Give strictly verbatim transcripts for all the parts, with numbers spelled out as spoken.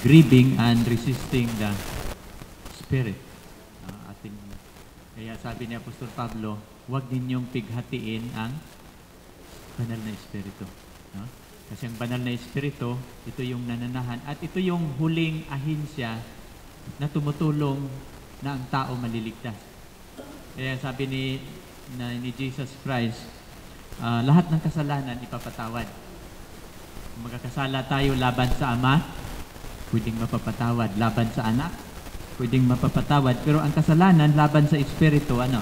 grieving and resisting the Spirit. Uh, ating, kaya sabi ni Apostol Pablo, huwag ninyong pighatiin ang banal na Espiritu. No? Kasi ang banal na Espiritu, ito yung nananahan at ito yung huling ahinsya na tumutulong na ang tao maliligtas. Kaya sabi ni, na, ni Jesus Christ, uh, lahat ng kasalanan ipapatawad. Kung magkakasala tayo laban sa Ama, pwedeng mapapatawad. Laban sa Anak, pwedeng mapapatawad. Pero ang kasalanan laban sa Espiritu, ano?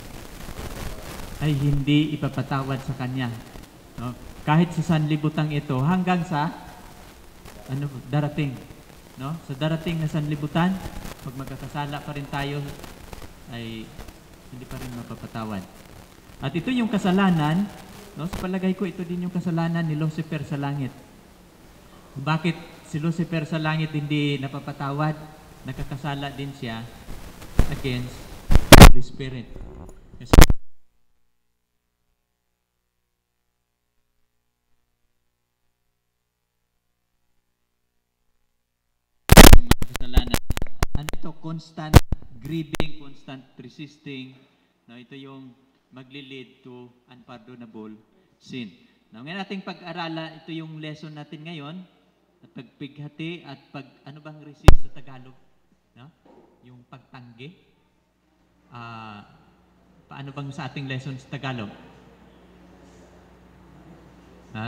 Ay hindi ipapatawad sa Kanya. No? Kahit sa sanlibutan ito, hanggang sa ano, darating. No? Sa darating na sanlibutan, pag magkakasala pa rin tayo, ay hindi pa rin mapapatawad. At ito yung kasalanan, no? Sa palagay ko, ito din yung kasalanan ni Lucifer sa langit. Bakit si Lucifer sa langit hindi napapatawad? Nakakasala din siya against the Holy Spirit. Kasi kasalanan. Ano ito? Constant grieving, constant resisting. No, ito yung magli-lead to unpardonable sin. Now, ngayon nating pag-aralan, ito yung lesson natin ngayon, at pagpighati at pag, ano bang resist sa Tagalog? No? Yung pagtanggi. Uh, paano bang sa ating lesson sa Tagalog? Ha?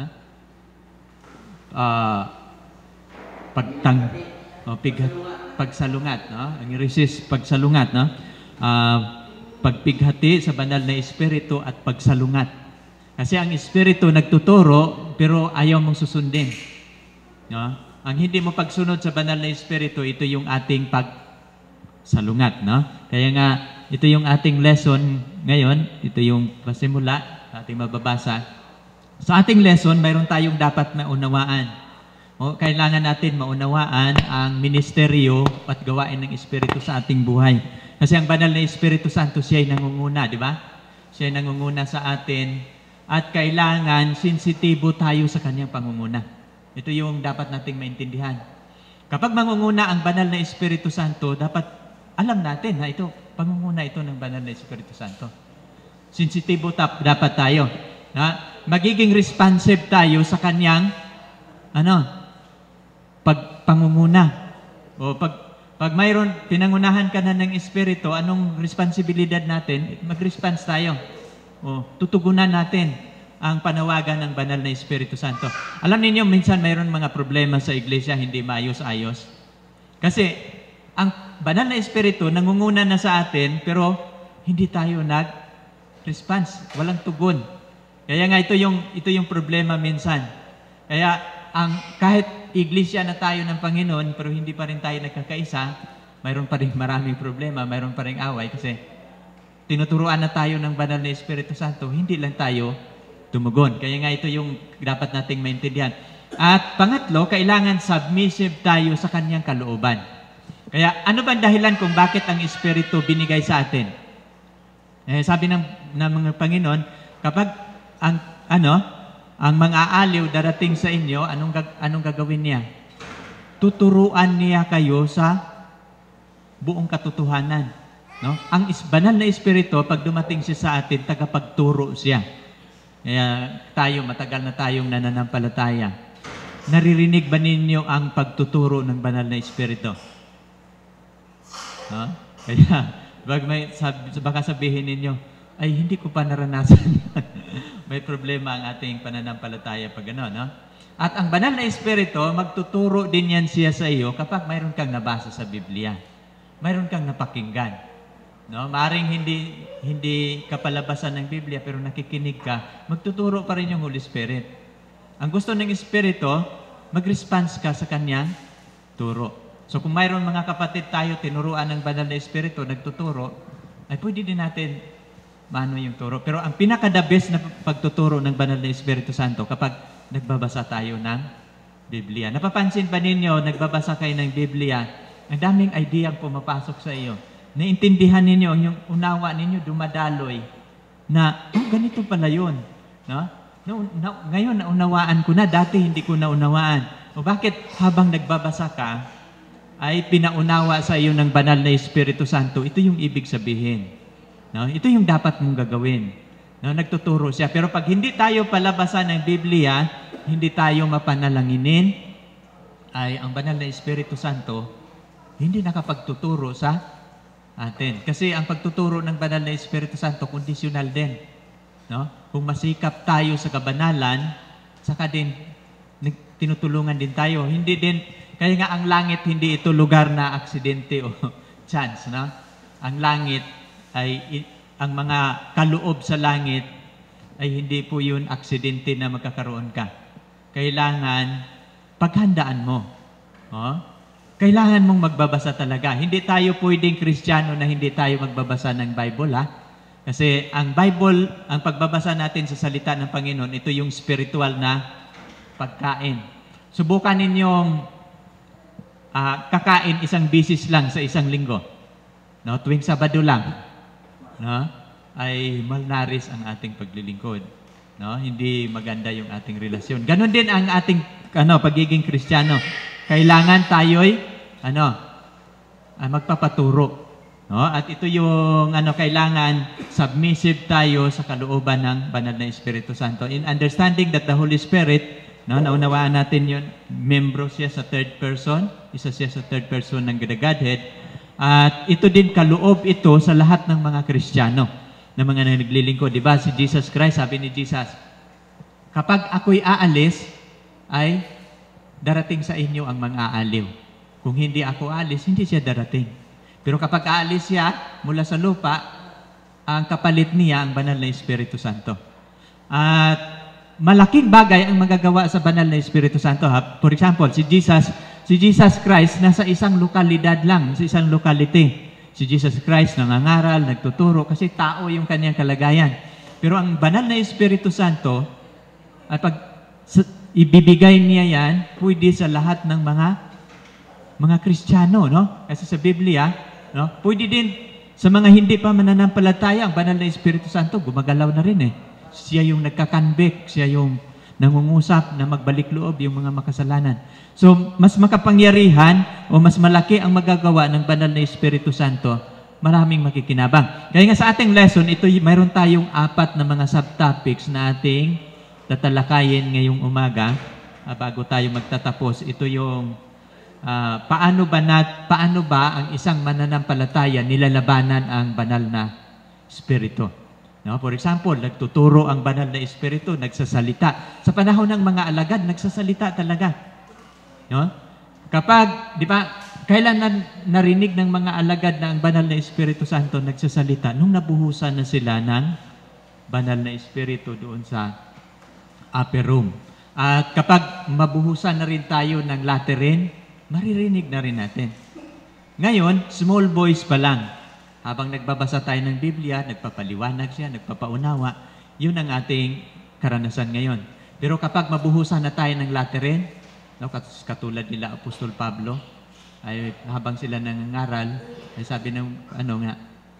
Uh, pagtang, oh, pighat, pagsalungat, no? Ang resist, pagsalungat, no? Uh, pagpighati sa banal na Espiritu at pagsalungat. Kasi ang Espiritu nagtuturo, pero ayaw mong susundin. No? Ang hindi mo pagsunod sa banal na Espiritu, ito yung ating pagsalungat. No? Kaya nga, ito yung ating lesson ngayon. Ito yung pasimula, ating mababasa. Sa ating lesson, mayroon tayong dapat maunawaan. O, kailangan natin maunawaan ang ministeryo at gawain ng Espiritu sa ating buhay. Kasi ang banal na Espiritu Santo, siya ay nangunguna, di ba? Siya ay nangunguna sa atin at kailangan sensitibo tayo sa kanyang pangunguna. Ito yung dapat nating maintindihan. Kapag mangunguna ang banal na Espiritu Santo, dapat alam natin na ito, pangunguna ito ng banal na Espiritu Santo. Sensitibo tap, dapat tayo. Na, magiging responsive tayo sa kanyang ano, pagpangunguna. O pag Pag mayroon, pinangunahan ka na ng Espiritu, anong responsibilidad natin? Mag-response tayo. O, tutugunan natin ang panawagan ng banal na Espiritu Santo. Alam niyo minsan mayroon mga problema sa iglesia, hindi maayos-ayos. Kasi, ang banal na Espiritu, nangunguna na sa atin, pero hindi tayo nag-response. Walang tugon. Kaya nga, ito yung, ito yung problema minsan. Kaya, ang kahit iglesia na tayo ng Panginoon, pero hindi pa rin tayo nagkakaisa, mayroon pa rin maraming problema, mayroon pa rin away, kasi tinuturuan na tayo ng banal na Espiritu Santo, hindi lang tayo tumugon. Kaya nga ito yung dapat nating maintindihan. At pangatlo, kailangan submissive tayo sa kanyang kalooban. Kaya ano ba dahilan kung bakit ang Espiritu binigay sa atin? Eh, sabi ng, ng mga Panginoon, kapag ang ano, ang mga aaliw darating sa inyo, anong, anong gagawin niya? Tuturuan niya kayo sa buong katotohanan. No? Ang banal na Espiritu, pag dumating siya sa atin, tagapagturo siya. Kaya tayo, matagal na tayong nananampalataya. Naririnig ba ninyo ang pagtuturo ng banal na Espiritu? No? Kaya, bag may, sab, baka sabihin ninyo, ay hindi ko pa naranasan. May problema ang ating pananampalataya pag ano, no? At ang banal na Espiritu, magtuturo din yan siya sa iyo kapag mayroon kang nabasa sa Biblia. Mayroon kang napakinggan. No? Maaring hindi, hindi kapalabasan ng Biblia pero nakikinig ka, magtuturo pa rin yung Holy Spirit. Ang gusto ng Espiritu, mag-response ka sa kanyang turo. So kung mayroon mga kapatid tayo, tinuruan ng banal na Espiritu, nagtuturo, ay pwede din natin maano yung turo. Pero ang pinaka-the best na pagtuturo ng banal na Espiritu Santo kapag nagbabasa tayo ng Biblia. Napapansin ba ninyo, nagbabasa kayo ng Biblia, ang daming idea ang pumapasok sa iyo. Naintindihan ninyo, yung unawa ninyo dumadaloy na, oh, ganito pala yun. No? No, no, ngayon, naunawaan ko na. Dati hindi ko naunawaan. O bakit habang nagbabasa ka, ay pinaunawa sa iyo ng banal na Espiritu Santo, ito yung ibig sabihin. No? Ito yung dapat mong gagawin. No? Nagtuturo siya. Pero pag hindi tayo palabasan ng Biblia, hindi tayo mapanalanginin, ay ang banal na Espiritu Santo, hindi nakapagtuturo sa atin. Kasi ang pagtuturo ng banal na Espiritu Santo, kondisyonal din. No? Kung masikap tayo sa kabanalan, saka din tinutulungan din tayo. Hindi din, kaya nga ang langit, hindi ito lugar na aksidente o chance. No? Ang langit ay, ang mga kaloob sa langit ay hindi po yun aksidente na magkakaroon ka. Kailangan paghandaan mo. Oh? Kailangan mong magbabasa talaga. Hindi tayo pwedeng Kristiyano na hindi tayo magbabasa ng Bible, ha? Kasi ang Bible, ang pagbabasa natin sa salita ng Panginoon, ito yung spiritual na pagkain. Subukan ninyong uh, kakain isang bisis lang sa isang linggo. No? Tuwing Sabado lang. No? Ay malnaris ang ating paglilingkod. No? Hindi maganda yung ating relasyon. Ganon din ang ating ano, pagiging Kristiyano. Kailangan tayo'y ano, ay magpapaturo. No? At ito yung ano, kailangan submissive tayo sa kalooban ng banal na Espiritu Santo. In understanding that the Holy Spirit, no, naunawaan natin yun, membro siya sa third person, isa siya sa third person ng Godhead. At ito din kaloob ito sa lahat ng mga Kristiyano na mga naglilingkod. Diba? Si Jesus Christ, sabi ni Jesus, kapag ako'y aalis, ay darating sa inyo ang mga aaliw. Kung hindi ako aalis, hindi siya darating. Pero kapag aalis siya mula sa lupa, ang kapalit niya ang banal na Espiritu Santo. At malaking bagay ang magagawa sa banal na Espiritu Santo. Ha? For example, si Jesus, si Jesus Christ nasa isang lokalidad lang, sa isang locality. Si Jesus Christ nangangaral, nagtuturo, kasi tao yung kanyang kalagayan. Pero ang banal na Espiritu Santo, ay pag sa, ibibigay niya yan, pwede sa lahat ng mga mga Kristiyano, no? Kasi sa Biblia, no? Pwede din sa mga hindi pa mananampalataya, ang banal na Espiritu Santo, gumagalaw na rin eh. Siya yung nagkakanbik, siya yung nangungusap na magbalik loob yung mga makasalanan. So, mas makapangyarihan o mas malaki ang magagawa ng banal na Espiritu Santo, maraming makikinabang. Kaya nga sa ating lesson, ito mayroon tayong apat na mga subtopics na ating tatalakayin ngayong umaga uh, bago tayo magtatapos. Ito yung uh, paano ba nat, paano ba ang isang mananampalataya nilalabanan ang banal na Espiritu. No? For example, nagtuturo ang banal na Espiritu, nagsasalita. Sa panahon ng mga alagad, nagsasalita talaga. No? Kapag, di ba, kailan na narinig ng mga alagad na ang banal na Espiritu Santo nagsasalita? Nung nabuhusan na sila ng banal na Espiritu doon sa upper room. At kapag mabuhusan na rin tayo ng laterin, maririnig na rin natin. Ngayon, small voice pa lang. Habang nagbabasa tayo ng Biblia, nagpapaliwanag siya, nagpapaunawa, yun ang ating karanasan ngayon. Pero kapag mabuhusan na tayo ng laterin, no, katulad nila Apostol Pablo, ay habang sila nangangaral, ay sabi ng ano nga,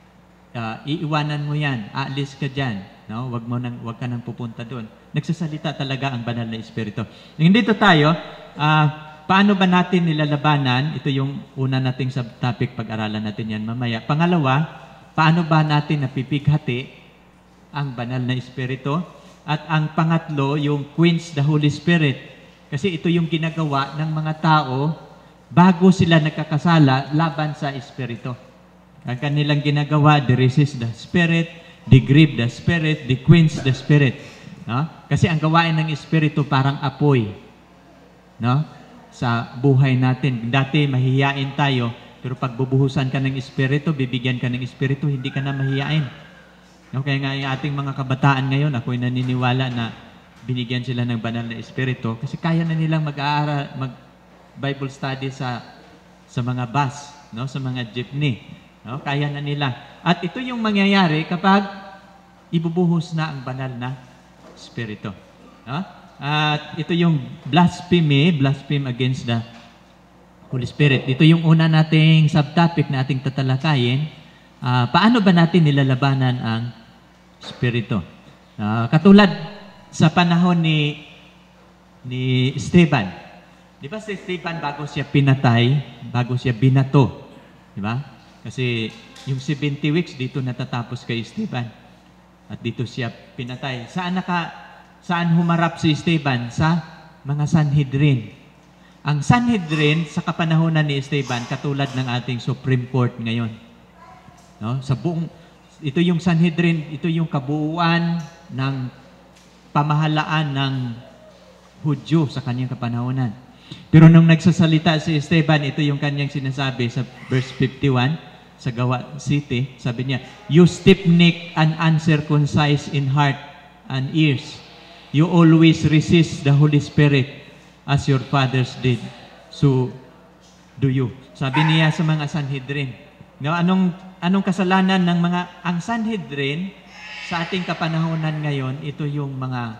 uh, iiwanan mo yan, aalis ka dyan, no? Wag mo nang, wag ka nang pupunta doon. Nagsasalita talaga ang banal na Espiritu. Dito tayo, uh, paano ba natin nilalabanan? Ito yung una nating subtopic, pag-aralan natin yan mamaya. Pangalawa, paano ba natin napipighati ang banal na Espiritu? At ang pangatlo, yung quench the Holy Spirit. Kasi ito yung ginagawa ng mga tao bago sila nagkakasala laban sa Espiritu. Ang kanilang ginagawa, they resist the Spirit, they grieve the Spirit, they quench the Spirit. No? Kasi ang gawain ng Espiritu parang apoy. No? Sa buhay natin. Dati mahihiyain tayo, pero pag bubuhusan ka ng Espiritu, bibigyan ka ng Espiritu, hindi ka na mahihiyain. No? Kaya nga yung ating mga kabataan ngayon, ako'y naniniwala na binigyan sila ng banal na Espiritu kasi kaya na nilang mag-aaral, mag-Bible study sa sa mga bus, no? Sa mga jeepney. No? Kaya na nila. At ito yung mangyayari kapag ibubuhos na ang banal na Espiritu. No? At ito yung blasphemy, blaspheme against the Holy Spirit. Ito yung una nating subtopic na ating tatalakayin. Uh, paano ba natin nilalabanan ang Espiritu? Uh, katulad sa panahon ni ni Esteban. Di ba si Esteban, bago siya pinatay, bago siya binato, di ba? Kasi yung seventy weeks, dito natatapos kay Esteban. At dito siya pinatay. Saan naka, saan humarap si Esteban? Sa mga Sanhedrin. Ang Sanhedrin, sa kapanahonan ni Esteban, katulad ng ating Supreme Court ngayon. No? Sa buong, ito yung Sanhedrin, ito yung kabuuan ng pamahalaan ng Hudyo sa kanyang kapanahonan. Pero nung nagsasalita si Esteban, ito yung kanyang sinasabi sa verse fifty-one, sa Gawa City, sabi niya, "You stiff-necked and uncircumcised in heart and ears. You always resist the Holy Spirit as your fathers did. So do you." Sabi niya sa mga Sanhedrin. No, anong anong kasalanan ng mga ang Sanhedrin sa ating kapanahonan ngayon? Ito yung mga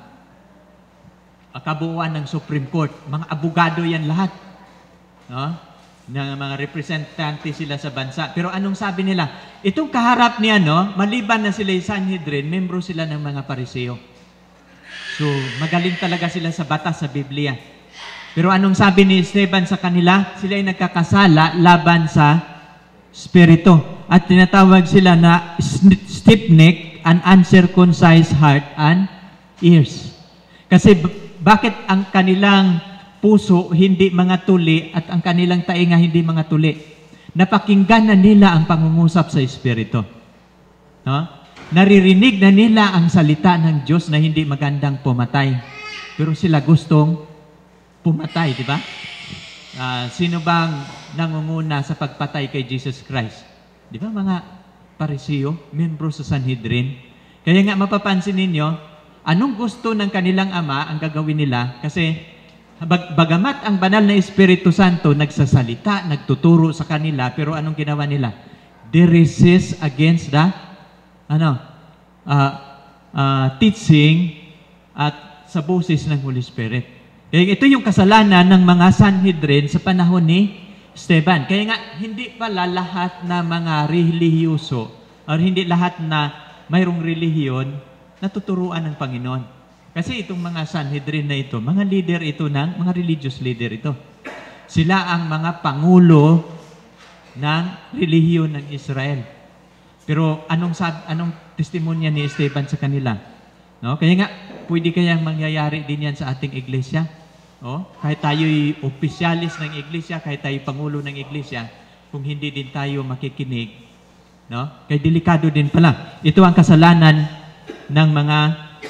uh, kabuuan ng Supreme Court, mga abogado yan lahat. No? Ng mga representante sila sa bansa. Pero anong sabi nila? Itong kaharap niya, no, maliban na sila yung Sanhedrin, membro sila ng mga Pariseo. So, magaling talaga sila sa batas sa Biblia. Pero anong sabi ni Esteban sa kanila? Sila ay nagkakasala laban sa Espiritu. At tinatawag sila na stiff-necked and uncircumcised heart and ears. Kasi bakit ang kanilang puso hindi mga tuli at ang kanilang tainga hindi mga tuli? Napakinggan na nila ang pangungusap sa Espiritu. No? Naririnig na nila ang salita ng Diyos na hindi magandang pumatay. Pero sila gustong pumatay, di ba? Uh, sino bang nangunguna sa pagpatay kay Jesus Christ? Di ba mga Pariseo, membro sa Sanhedrin? Kaya nga mapapansin ninyo, anong gusto ng kanilang ama ang gagawin nila? Kasi bag bagamat ang banal na Espiritu Santo nagsasalita, nagtuturo sa kanila, pero anong ginawa nila? They resist against the ano, uh, uh, teaching at sa boses ng Holy Spirit. Kaya ito yung kasalanan ng mga Sanhedrin sa panahon ni Esteban. Kaya nga, hindi pala lahat na mga relihiyoso o hindi lahat na mayroong relihiyon natuturuan ng Panginoon. Kasi itong mga Sanhedrin na ito, mga leader ito ng, mga religious leader ito. Sila ang mga pangulo ng relihiyon ng Israel. Pero anong sab anong testimonya ni Esteban sa kanila? No? Kaya nga, pwede kayang mangyayari din yan sa ating iglesia. Oh, kahit tayo'y opisyalis ng iglesia, kahit tayo'y pangulo ng iglesia, kung hindi din tayo makikinig, no? Kaya delikado din pala. Ito ang kasalanan ng mga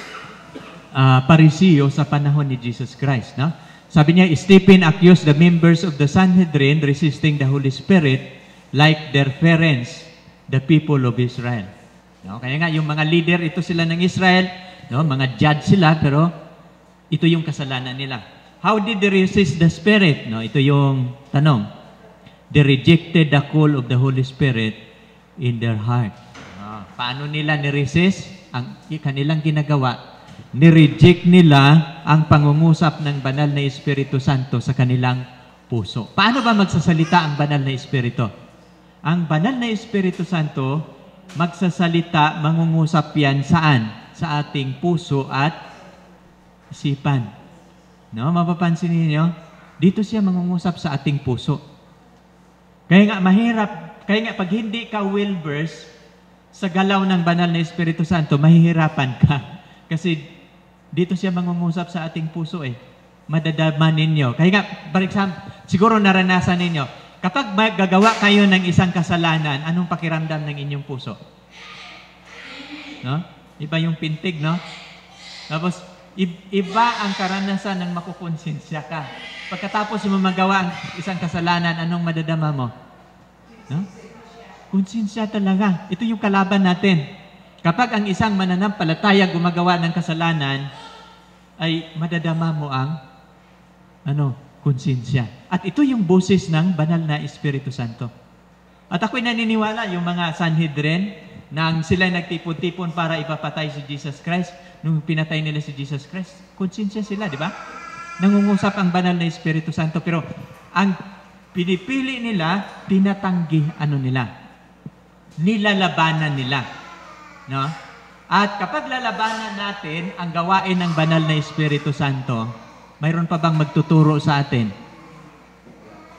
uh, Pariseo sa panahon ni Jesus Christ. No? Sabi niya, Stephen accused the members of the Sanhedrin resisting the Holy Spirit like their parents, the people of Israel. No? Kaya nga, yung mga leader, ito sila ng Israel, no? Mga judge sila, pero ito yung kasalanan nila. How did they resist the Spirit? No, ito yung tanong. They rejected the call of the Holy Spirit in their heart. Ah, paano nila ni-resist? Ang kanilang ginagawa, ni-reject nila ang pangungusap ng banal na Espiritu Santo sa kanilang puso. Paano ba magsasalita ang banal na Espiritu? Ang banal na Espiritu Santo, magsasalita, mangungusap yan saan? Sa ating puso at isipan. No, mapapansin niyo, dito siya mangungusap sa ating puso. Kaya nga mahirap, kaya nga pag hindi ka well-versed sa galaw ng banal na Espiritu Santo, mahihirapan ka. Kasi dito siya mangungusap sa ating puso eh. Madadama ninyo. Kaya nga, for example, siguro naranasan ninyo, kapag gagawa kayo ng isang kasalanan, anong pakiramdam ng inyong puso? No? Iba yung pintig, no? Tapos, iba ang karanasan ng makukonsensya ka. Pagkatapos mo magawa ang isang kasalanan, anong madadama mo? No? Konsensya talaga. Ito yung kalaban natin. Kapag ang isang mananampalataya gumagawa ng kasalanan, ay madadama mo ang ano, konsensya. At ito yung boses ng banal na Espiritu Santo. At ako'y naniniwala, yung mga Sanhedrin, nang sila nagtipon-tipon para ipapatay si Jesus Christ, nung pinatay nila si Jesus Christ, konsensya sila, di ba? Nangungusap ang banal na Espiritu Santo, pero ang pinipili nila, tinatanggi ano nila, nilalabanan nila. No? At kapag lalabanan natin ang gawain ng banal na Espiritu Santo, mayroon pa bang magtuturo sa atin?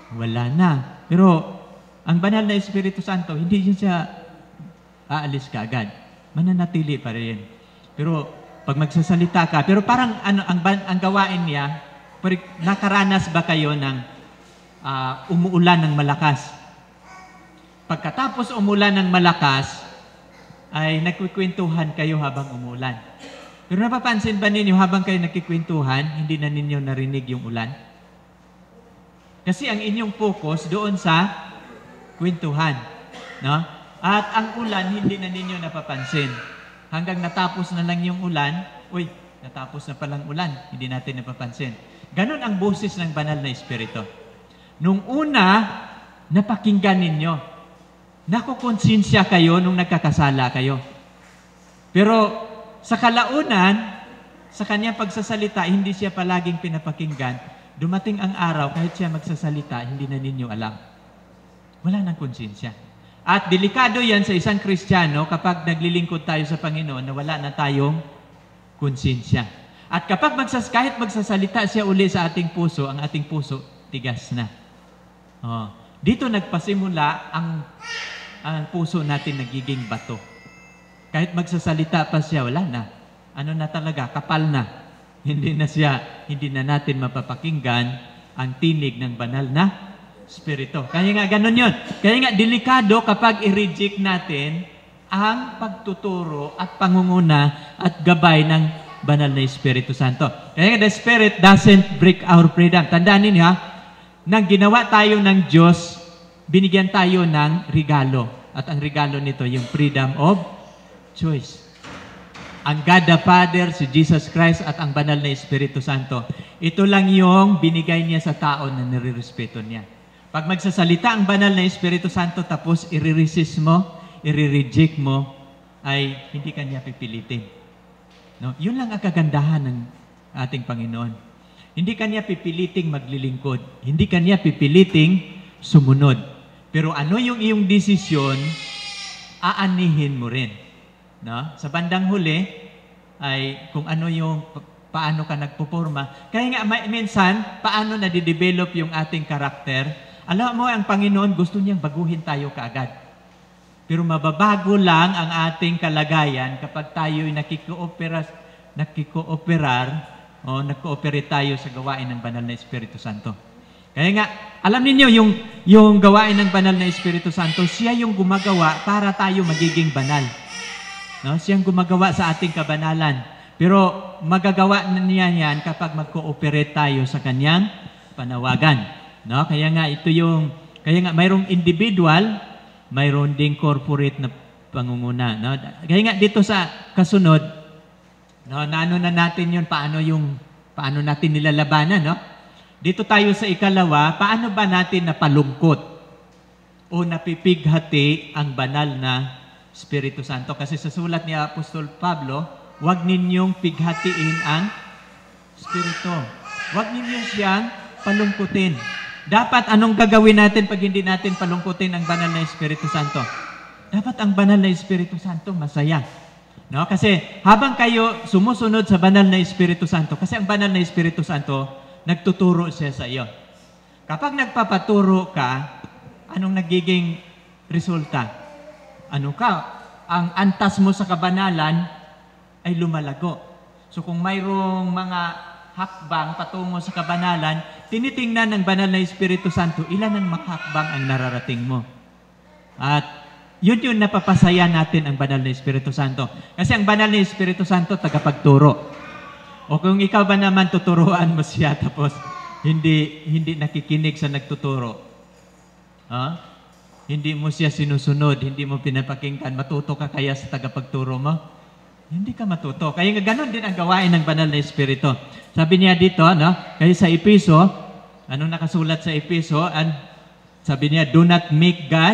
wala na. Pero ang banal na Espiritu Santo, hindi yun siya aalis ka agad. Mananatili pa rin. Pero pag magsasalita ka, pero parang ano, ang, ang gawain niya, nakaranas ba kayo ng uh, umuulan ng malakas? Pagkatapos umulan ng malakas, ay nagkikwentuhan kayo habang umulan. Pero napapansin ba ninyo habang kayo nagkikwentuhan, hindi na ninyo narinig yung ulan? Kasi ang inyong focus doon sa kwentuhan. No? At ang ulan, hindi na ninyo napapansin. Hanggang natapos na lang yung ulan, uy, natapos na palang ulan, hindi natin napapansin. Ganon ang boses ng banal na Espiritu. Nung una, napakinggan ninyo. Nakukonsensya kayo nung nagkakasala kayo. Pero sa kalaunan, sa kanyang pagsasalita, hindi siya palaging pinapakinggan. Dumating ang araw, kahit siya magsasalita, hindi na ninyo alam. Wala nang konsensya. At delikado yan sa isang Kristiyano kapag naglilingkod tayo sa Panginoon na wala na tayong konsensya. At kapag magsas kahit magsasalita siya uli sa ating puso, ang ating puso, tigas na. Oh. Dito nagpasimula ang ang puso natin nagiging bato. Kahit magsasalita pa siya, wala na. Ano na talaga? Kapal na. Hindi na siya, hindi na natin mapapakinggan ang tinig ng banal na Espiritu. Kaya nga ganun yun. Kaya nga delikado kapag i-reject natin ang pagtuturo at pangunguna at gabay ng banal na Espiritu Santo. Kaya nga the Spirit doesn't break our freedom. Tandaan ninyo ha, nang ginawa tayo ng Diyos, binigyan tayo ng regalo. At ang regalo nito, yung freedom of choice. Ang God the Father, si Jesus Christ, at ang banal na Espiritu Santo. Ito lang yung binigay niya sa tao na nire-respeto niya. Pag magsasalita ang banal na Espiritu Santo, tapos i-resist mo, i-reject mo, ay hindi kanya pipilitin. No? Yun lang ang kagandahan ng ating Panginoon. Hindi kanya pipiliting maglilingkod. Hindi kanya pipiliting sumunod. Pero ano yung iyong desisyon, aanihin mo rin. No? Sa bandang huli, ay kung ano yung, paano ka nagpuporma. Kaya nga, may, minsan, paano nadidevelop yung ating karakter. Alam mo, ang Panginoon, gusto niyang baguhin tayo kaagad. Pero mababago lang ang ating kalagayan kapag tayo'y nakikooperar, nakikooperar, o nag-cooperate tayo sa gawain ng banal na Espiritu Santo. Kaya nga, alam niyo yung, yung gawain ng banal na Espiritu Santo, siya yung gumagawa para tayo magiging banal. No? Siyang gumagawa sa ating kabanalan. Pero magagawa na niya yan kapag mag-cooperate tayo sa kanyang panawagan. No? Kaya nga, ito yung, kaya nga, mayroong individual, mayroon ding corporate na pangunguna. No? Kaya nga, dito sa kasunod, no, naano na natin yun, paano yung, paano natin nilalabanan, no? Dito tayo sa ikalawa, paano ba natin napalungkot o napipighati ang banal na Espiritu Santo? Kasi sa sulat ni Apostol Pablo, huwag ninyong pighatiin ang Espiritu. Huwag ninyo siyang palungkutin. Dapat anong gagawin natin pag hindi natin palungkutin ang banal na Espiritu Santo? Dapat ang banal na Espiritu Santo masaya. No? Kasi habang kayo sumusunod sa banal na Espiritu Santo, kasi ang banal na Espiritu Santo, nagtuturo siya sa iyo. Kapag nagpapaturo ka, anong nagiging resulta? Ano ka? Ang antas mo sa kabanalan ay lumalago. So kung mayroong mga hakbang patungo sa kabanalan, tinitingnan ng banal na Espiritu Santo, ilan ang makakbang ang nararating mo. At yun yun napapasaya natin ang banal na Espiritu Santo. Kasi ang banal na Espiritu Santo, tagapagturo. O kung ikaw ba naman tuturuan mo siya tapos hindi hindi nakikinig sa nagtuturo. Ha? Hindi mo siya sinusunod, hindi mo pinapakinggan, matuto ka kaya sa tagapagturo mo? Hindi ka matuto. Kaya nga ganun din ang gawain ng banal na Espiritu. Sabi niya dito, no? Kaya sa Episo, anong nakasulat sa Episo? And sabi niya, do not make God,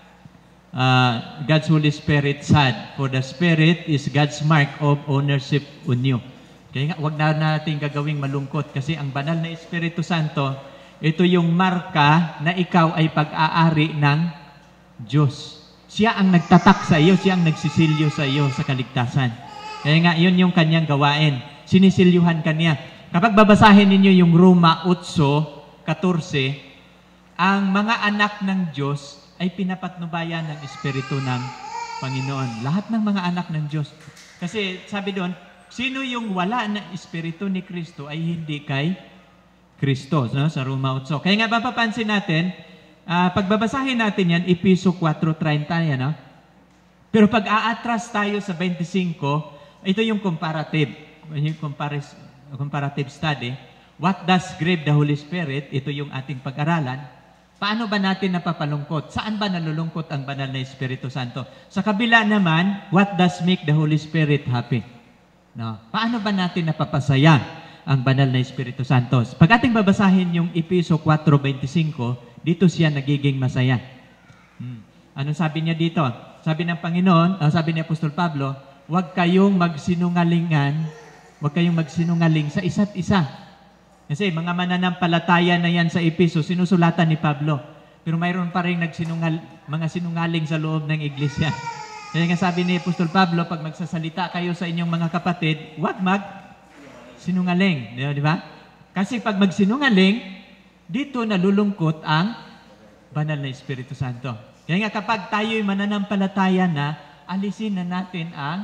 uh, God's Holy Spirit sad, for the Spirit is God's mark of ownership on you. Kaya nga, huwag na natin gagawing malungkot kasi ang banal na Espiritu Santo, ito yung marka na ikaw ay pag-aari ng Diyos. Siya ang nagtatak sa iyo, siya ang nagsisilyo sa iyo sa kaligtasan. Kaya nga, yun yung kanyang gawain. Sinisilyuhan kanya. Kapag babasahin ninyo yung Roma eight fourteen, ang mga anak ng Diyos ay pinapatnubayan ng Espiritu ng Panginoon. Lahat ng mga anak ng Diyos. Kasi sabi doon, sino yung wala ng Espiritu ni Kristo ay hindi kay Kristo, no? Sa Roma eight. Kaya nga mapapansin natin, uh, pagbabasahin natin yan, Episo four thirty yan, no? Pero pag aatras tayo sa twenty-five, ito yung comparative, yung comparis, comparative study. What does grieve the Holy Spirit? Ito yung ating pag-aralan. Paano ba natin napapalungkot? Saan ba nalulungkot ang banal na Espiritu Santo? Sa kabila naman, what does make the Holy Spirit happy? No? Paano ba natin napapasaya ang banal na Espiritu Santo? Pag ating babasahin yung Episo four twenty-five, dito siya nagiging masaya. Hmm. Anong sabi niya dito? Sabi ng Panginoon, uh, sabi ni Apostol Pablo, huwag kayong magsinungalingan, huwag kayong magsinungaling sa isa't isa. Kasi mga mananampalataya na yan sa Episo, sinusulatan ni Pablo. Pero mayroon pa rin nagsinungal, mga sinungaling sa loob ng iglesia. Kaya nga sabi ni Apostol Pablo, pag magsasalita kayo sa inyong mga kapatid, huwag mag sinungaling. Di ba? Kasi pag magsinungaling, dito nalulungkot ang banal na Espiritu Santo. Kaya nga kapag tayo'y mananampalataya na, alisin na natin ang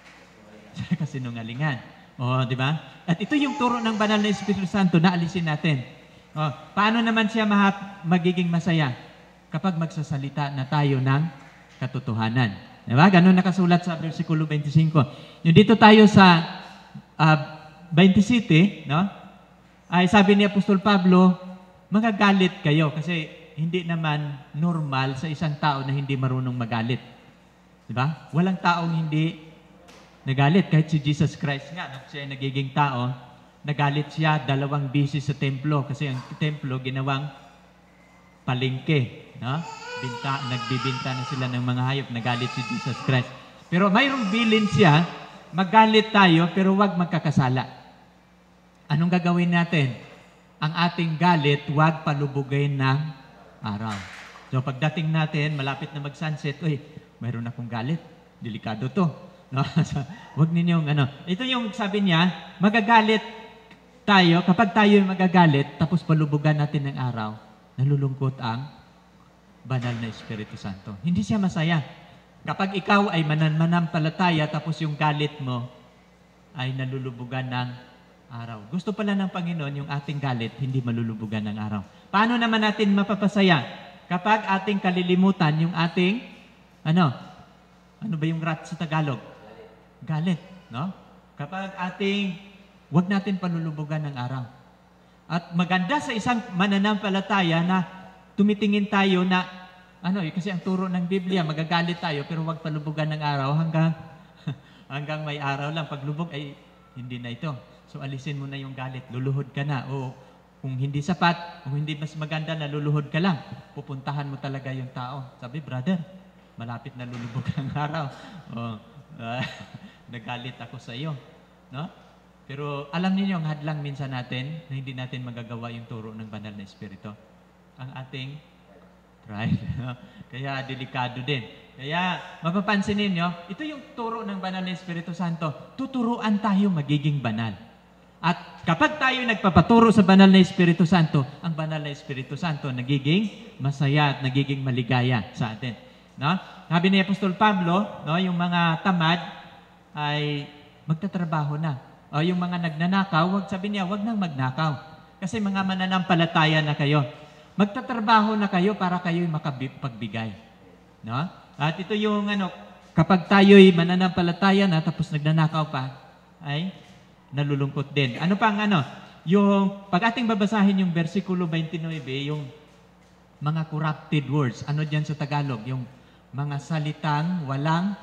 kasinungalingan. O, di ba? At ito yung turo ng banal na Espiritu Santo na alisin natin. O, paano naman siya mahap, magiging masaya? Kapag magsasalita na tayo ng katotohanan. Di ba? Ganun nakasulat sa versikulo twenty-five. Yung dito tayo sa uh, twenty-seven, no? Ay sabi ni Apostol Pablo, magagalit kayo kasi hindi naman normal sa isang tao na hindi marunong magalit. Di ba? Walang taong hindi nagalit. Kahit si Jesus Christ nga, nung siya ay nagiging tao, nagalit siya dalawang bisis sa templo kasi ang templo ginawang palengke. No? Binta, nagbibinta na sila ng mga hayop, nagalit si Jesus Christ. Pero mayroong bilin siya, magalit tayo pero huwag magkakasala. Anong gagawin natin? Ang ating galit, huwag palubugin ng araw. So pagdating natin, malapit na mag-sunset, uy, mayroon akong galit. Delikado to. No? So, huwag ninyong ano. Ito yung sabi niya, magagalit tayo, kapag tayo magagalit, tapos palubugan natin ng araw, nalulungkot ang banal na Espiritu Santo. Hindi siya masaya. Kapag ikaw ay mananampalataya, tapos yung galit mo ay nalulubugan ng araw. Gusto pala ng Panginoon yung ating galit, hindi malulubugan ng araw. Paano naman natin mapapasaya? Kapag ating kalilimutan yung ating, ano, ano ba yung rat sa Tagalog? Galit, no? Kapag ating, wag natin palulubugan ng araw. At maganda sa isang mananampalataya na tumitingin tayo na, ano eh, kasi ang turo ng Biblia, magagalit tayo, pero wag palubugan ng araw hanggang, hanggang may araw lang. Pag lubog, ay hindi na ito. So alisin mo na yung galit, luluhod ka na. O kung hindi sapat, kung hindi mas maganda na luluhod ka lang, pupuntahan mo talaga yung tao. Sabi, brother, malapit na lulubog ang araw. O, uh, nagalit ako sa iyo. No? Pero alam niyo ang hadlang minsan natin na hindi natin magagawa yung turo ng banal na Espiritu. Ang ating pride. Kaya delikado din. Kaya mapapansin ninyo, ito yung turo ng banal na Espiritu Santo. Tuturuan tayo magiging banal. At kapag tayo nagpapaturo sa banal na Espiritu Santo, ang banal na Espiritu Santo nagiging masaya at nagiging maligaya sa atin. No? Sabi ni Apostol Pablo, no, yung mga tamad ay magtatrabaho na. O yung mga nagnanakaw, wag sabi niya, wag nang magnakaw. Kasi mga mananampalataya na kayo. Magtatrabaho na kayo para kayo'y makapagbigay. No? At ito yung ano, kapag tayo'y mananampalataya na tapos nagnanakaw pa, ay nalulungkot din. Ano pang ano? Yung, pag ating babasahin yung versikulo twenty-nine, yung mga corrupted words. Ano dyan sa Tagalog? Yung mga salitang walang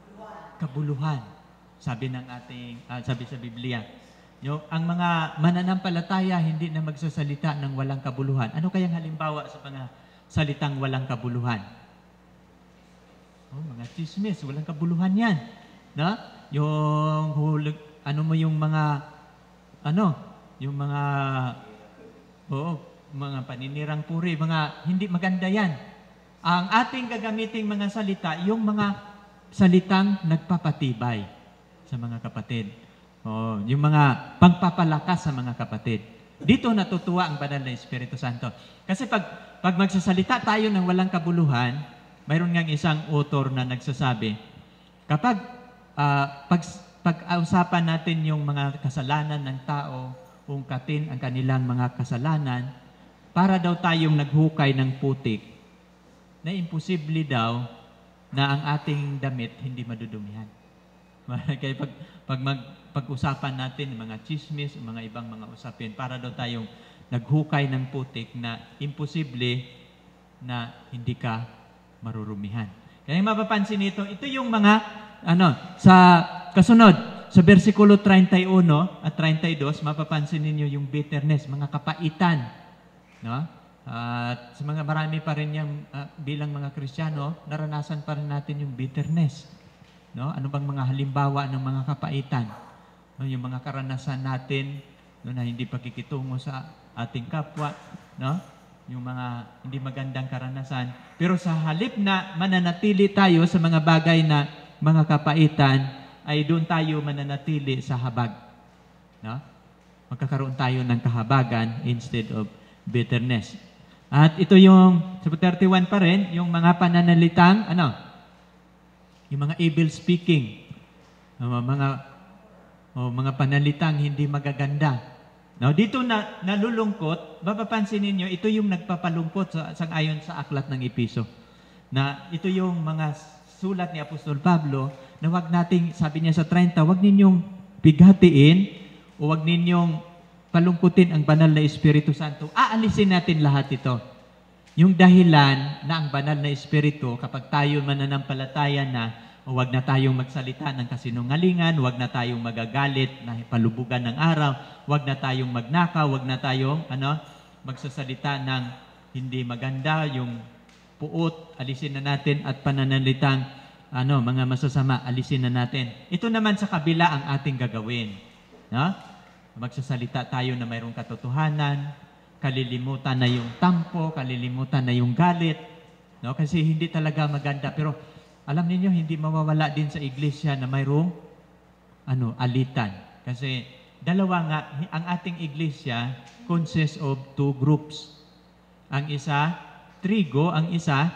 kabuluhan. Sabi ng ating, uh, sabi sa Biblia. Yung, ang mga mananampalataya hindi na magsasalita ng walang kabuluhan. Ano kayang halimbawa sa mga salitang walang kabuluhan? Oh, mga chismis, walang kabuluhan yan. No? Yung hulog, ano mo yung mga, ano, yung mga, oo, mga paninirang puri, mga hindi maganda yan. Ang ating gagamiting mga salita, yung mga salitang nagpapatibay sa mga kapatid. Oh, yung mga pangpapalakas sa mga kapatid. Dito natutuwa ang banal na Espiritu Santo. Kasi pag, pag magsasalita tayo ng walang kabuluhan, mayroon ngang isang author na nagsasabi, kapag uh, pag, pag-ausapan natin yung mga kasalanan ng tao, ungkatin ang kanilang mga kasalanan, para daw tayong naghukay ng putik, na imposible daw na ang ating damit hindi madudumihan. Kaya pag, pag mag, pag-usapan natin mga chismis, mga ibang mga usapin, para daw tayong naghukay ng putik na imposible na hindi ka marurumihan. Kaya mapapansin nito, ito yung mga, ano, sa kasunod, sa versikulo thirty-one at thirty-two, mapapansin ninyo yung bitterness, mga kapaitan. No? At sa mga marami pa rin yung, uh, bilang mga Kristiyano, naranasan pa rin natin yung bitterness. No? Ano bang mga halimbawa ng mga kapaitan? No, yung mga karanasan natin, no, na hindi pakikitungo sa ating kapwa, no? Yung mga hindi magandang karanasan. Pero sa halip na mananatili tayo sa mga bagay na mga kapaitan, ay doon tayo mananatili sa habag. No? Magkakaroon tayo ng kahabagan instead of bitterness. At ito yung, sa thirty-one pa rin, yung mga pananalitang, ano? Yung mga evil speaking. Uh, mga o mga panalitang hindi magaganda. Now, dito na nalulungkot, mapapansin ninyo, ito yung nagpapalungkot sa sang-ayon sa aklat ng Episo. Na ito yung mga sulat ni Apostol Pablo na wag nating, sabi niya sa thirty, wag ninyong bighatiin o wag ninyong palungkutin ang banal na Espiritu Santo. Aalisin natin lahat ito. Yung dahilan na ang banal na Espiritu, kapag tayo mananampalataya na, o wag na tayong magsalita ng kasinungalingan, wag na tayong magagalit na palubugan ng araw, wag na tayong magnakaw, wag na tayong ano, magsasalita ng hindi maganda, yung puot, alisin na natin, at pananalitang ano, mga masasama, alisin na natin. Ito naman sa kabila ang ating gagawin. No? Magsasalita tayo na mayroong katotohanan, kalilimutan na yung tampo, kalilimutan na yung galit, no? Kasi hindi talaga maganda. Pero alam niyo hindi mawawala din sa iglesia na mayroong ano, alitan. Kasi dalawa nga, ang ating iglesia consists of two groups. Ang isa, trigo, ang isa,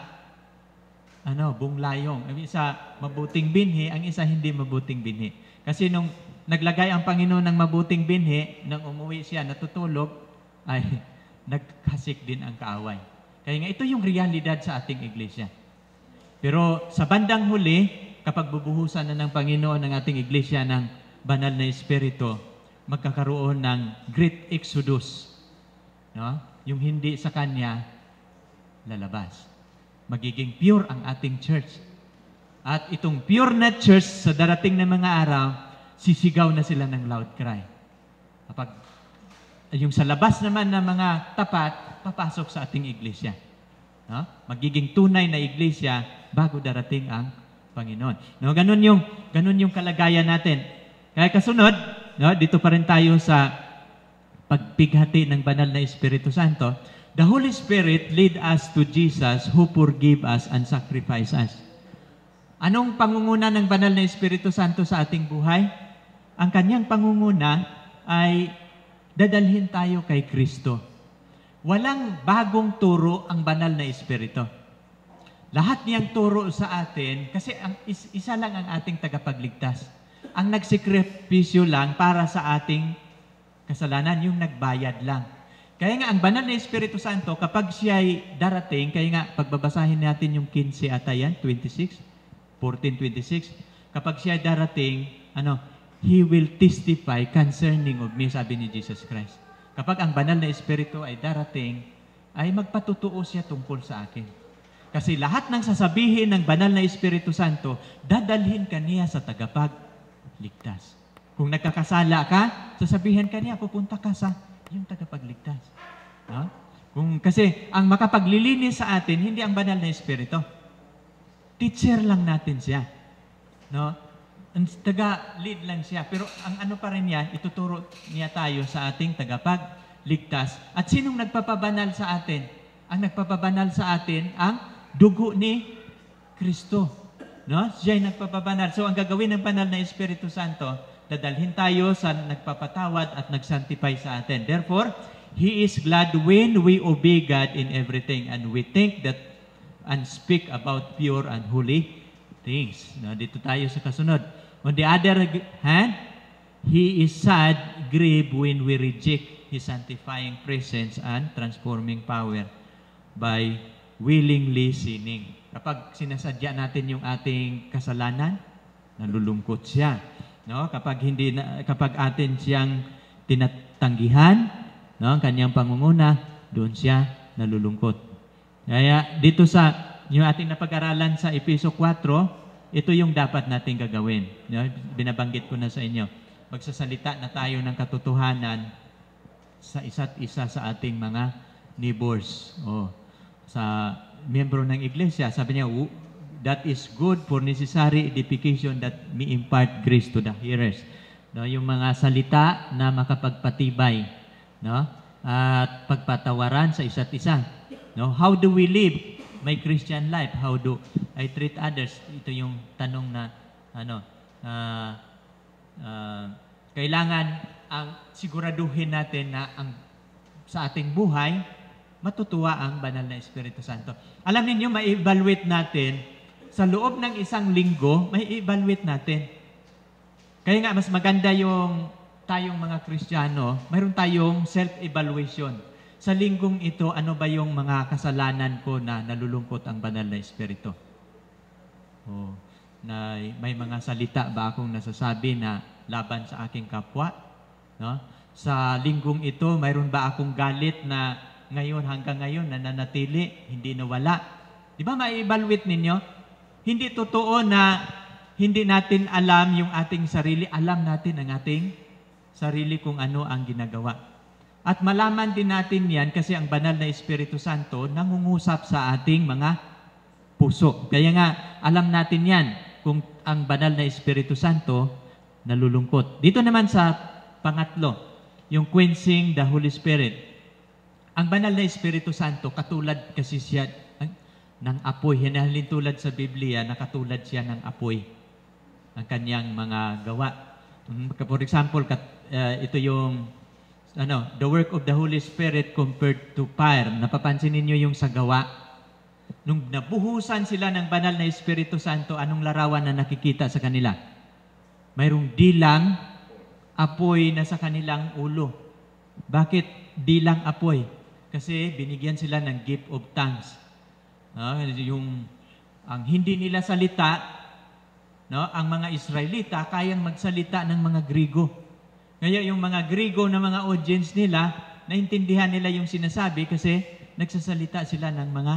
ano, bunglayong. Ang isa, mabuting binhi, ang isa, hindi mabuting binhi. Kasi nung naglagay ang Panginoon ng mabuting binhi, nang umuwi siya, natutulog, ay nagkasik din ang kaaway. Kaya nga, ito yung realidad sa ating iglesia. Pero sa bandang huli, kapag bubuhusan na ng Panginoon ng ating iglesia ng banal na Espiritu, magkakaroon ng great exodus. No? Yung hindi sa Kanya, lalabas. Magiging pure ang ating church. At itong pure na church, sa darating na mga araw, sisigaw na sila ng loud cry. Kapag yung sa labas naman ng mga tapat, papasok sa ating iglesia. No? Magiging tunay na iglesia bago darating ang Panginoon. No, ganun yung ganun yung kalagayan natin. Kaya kasunod, no, dito pa rin tayo sa pagpighati ng banal na Espiritu Santo. The Holy Spirit lead us to Jesus who forgive us and sacrifice us. Anong pangunguna ng banal na Espiritu Santo sa ating buhay? Ang kanyang pangunguna ay dadalhin tayo kay Kristo. Walang bagong turo ang banal na Espiritu. Lahat niyang turo sa atin, kasi ang is, isa lang ang ating tagapagligtas. Ang nagsikripisyo lang para sa ating kasalanan, yung nagbayad lang. Kaya nga, ang banal na Espiritu Santo, kapag siya ay darating, kaya nga, pagbabasahin natin yung fifteen ata yan, twenty-six, fourteen twenty-six, kapag siya ay darating, ano, He will testify concerning of me, sabi ni Jesus Christ. Kapag ang banal na Espiritu ay darating, ay magpatutuo siya tungkol sa akin. Kasi lahat ng sasabihin ng banal na Espiritu Santo, dadalhin ka niya sa tagapagligtas. Kung nagkakasala ka, sasabihin ka niya, pupunta ka sa yung tagapagligtas. No? Kung, kasi ang makapaglilinis sa atin, hindi ang banal na Espiritu. Teacher lang natin siya. No? Taga-lead lang siya. Pero ang ano pa rin niya, ituturo niya tayo sa ating tagapagligtas. At sinong nagpapabanal sa atin? Ang nagpapabanal sa atin, ang dugo ni Kristo. No? Siya ay nagpapabanal. So, ang gagawin ng banal na Espiritu Santo, dadalhin tayo sa nagpapatawad at nagsanctify sa atin. Therefore, He is glad when we obey God in everything and we think that and speak about pure and holy things. No, dito tayo sa kasunod. On the other hand, He is sad, grieved when we reject His sanctifying presence and transforming power by willingly sinning. Kapag sinasadya natin yung ating kasalanan, nalulungkot siya. No, kapag hindi na, kapag atin siyang tinatanggihan, no, ang kanyang pangunguna, doon siya nalulungkot. Kaya dito sa yung ating napag-aralan sa Efeso four, ito yung dapat nating gagawin. No, binabanggit ko na sa inyo. Magsasalita na tayo ng katotohanan sa isa't isa sa ating mga neighbors. O sa miyembro ng iglesia, sabi niya, that is good for necessary edification that may impart grace to the hearers. No, yung mga salita na makapagpatibay, no, at pagpatawaran sa isa't isa. No, how do we live my Christian life? How do I treat others? Ito yung tanong na ano, uh, uh, kailangan ang siguraduhin natin na ang sa ating buhay matutuwa ang banal na Espiritu Santo. Alam niyo, ma-evaluate natin sa loob ng isang linggo, may evaluate natin. Kaya nga, mas maganda yung tayong mga Kristiyano, mayroon tayong self-evaluation. Sa linggong ito, ano ba yung mga kasalanan ko na nalulungkot ang banal na Espiritu? Oh, na may mga salita ba akong nasasabi na laban sa aking kapwa? No? Sa linggong ito, mayroon ba akong galit na ngayon, hanggang ngayon, nananatili, hindi nawala? Di ba ma-evaluate ninyo? Hindi totoo na hindi natin alam yung ating sarili. Alam natin ang ating sarili kung ano ang ginagawa. At malaman din natin yan kasi ang banal na Espiritu Santo nangungusap sa ating mga puso. Kaya nga, alam natin yan kung ang banal na Espiritu Santo nalulungkot. Dito naman sa pangatlo, yung quenching the Holy Spirit. Ang banal na Espiritu Santo, katulad kasi siya ng apoy. Hinahalin tulad sa Biblia na katulad siya ng apoy ang kanyang mga gawa. For example, kat, uh, ito yung ano, the work of the Holy Spirit compared to fire. Napapansin ninyo yung sa gawa. Nung nabuhusan sila ng banal na Espiritu Santo, anong larawan na nakikita sa kanila? Mayroong dilang apoy na sa kanilang ulo. Bakit dilang apoy? Kasi binigyan sila ng gift of tongues. Uh, yung ang hindi nila salita, no, ang mga Israelita kayang magsalita ng mga Grigo. Kaya yung mga Grigo na mga audience nila, naintindihan nila yung sinasabi kasi nagsasalita sila ng mga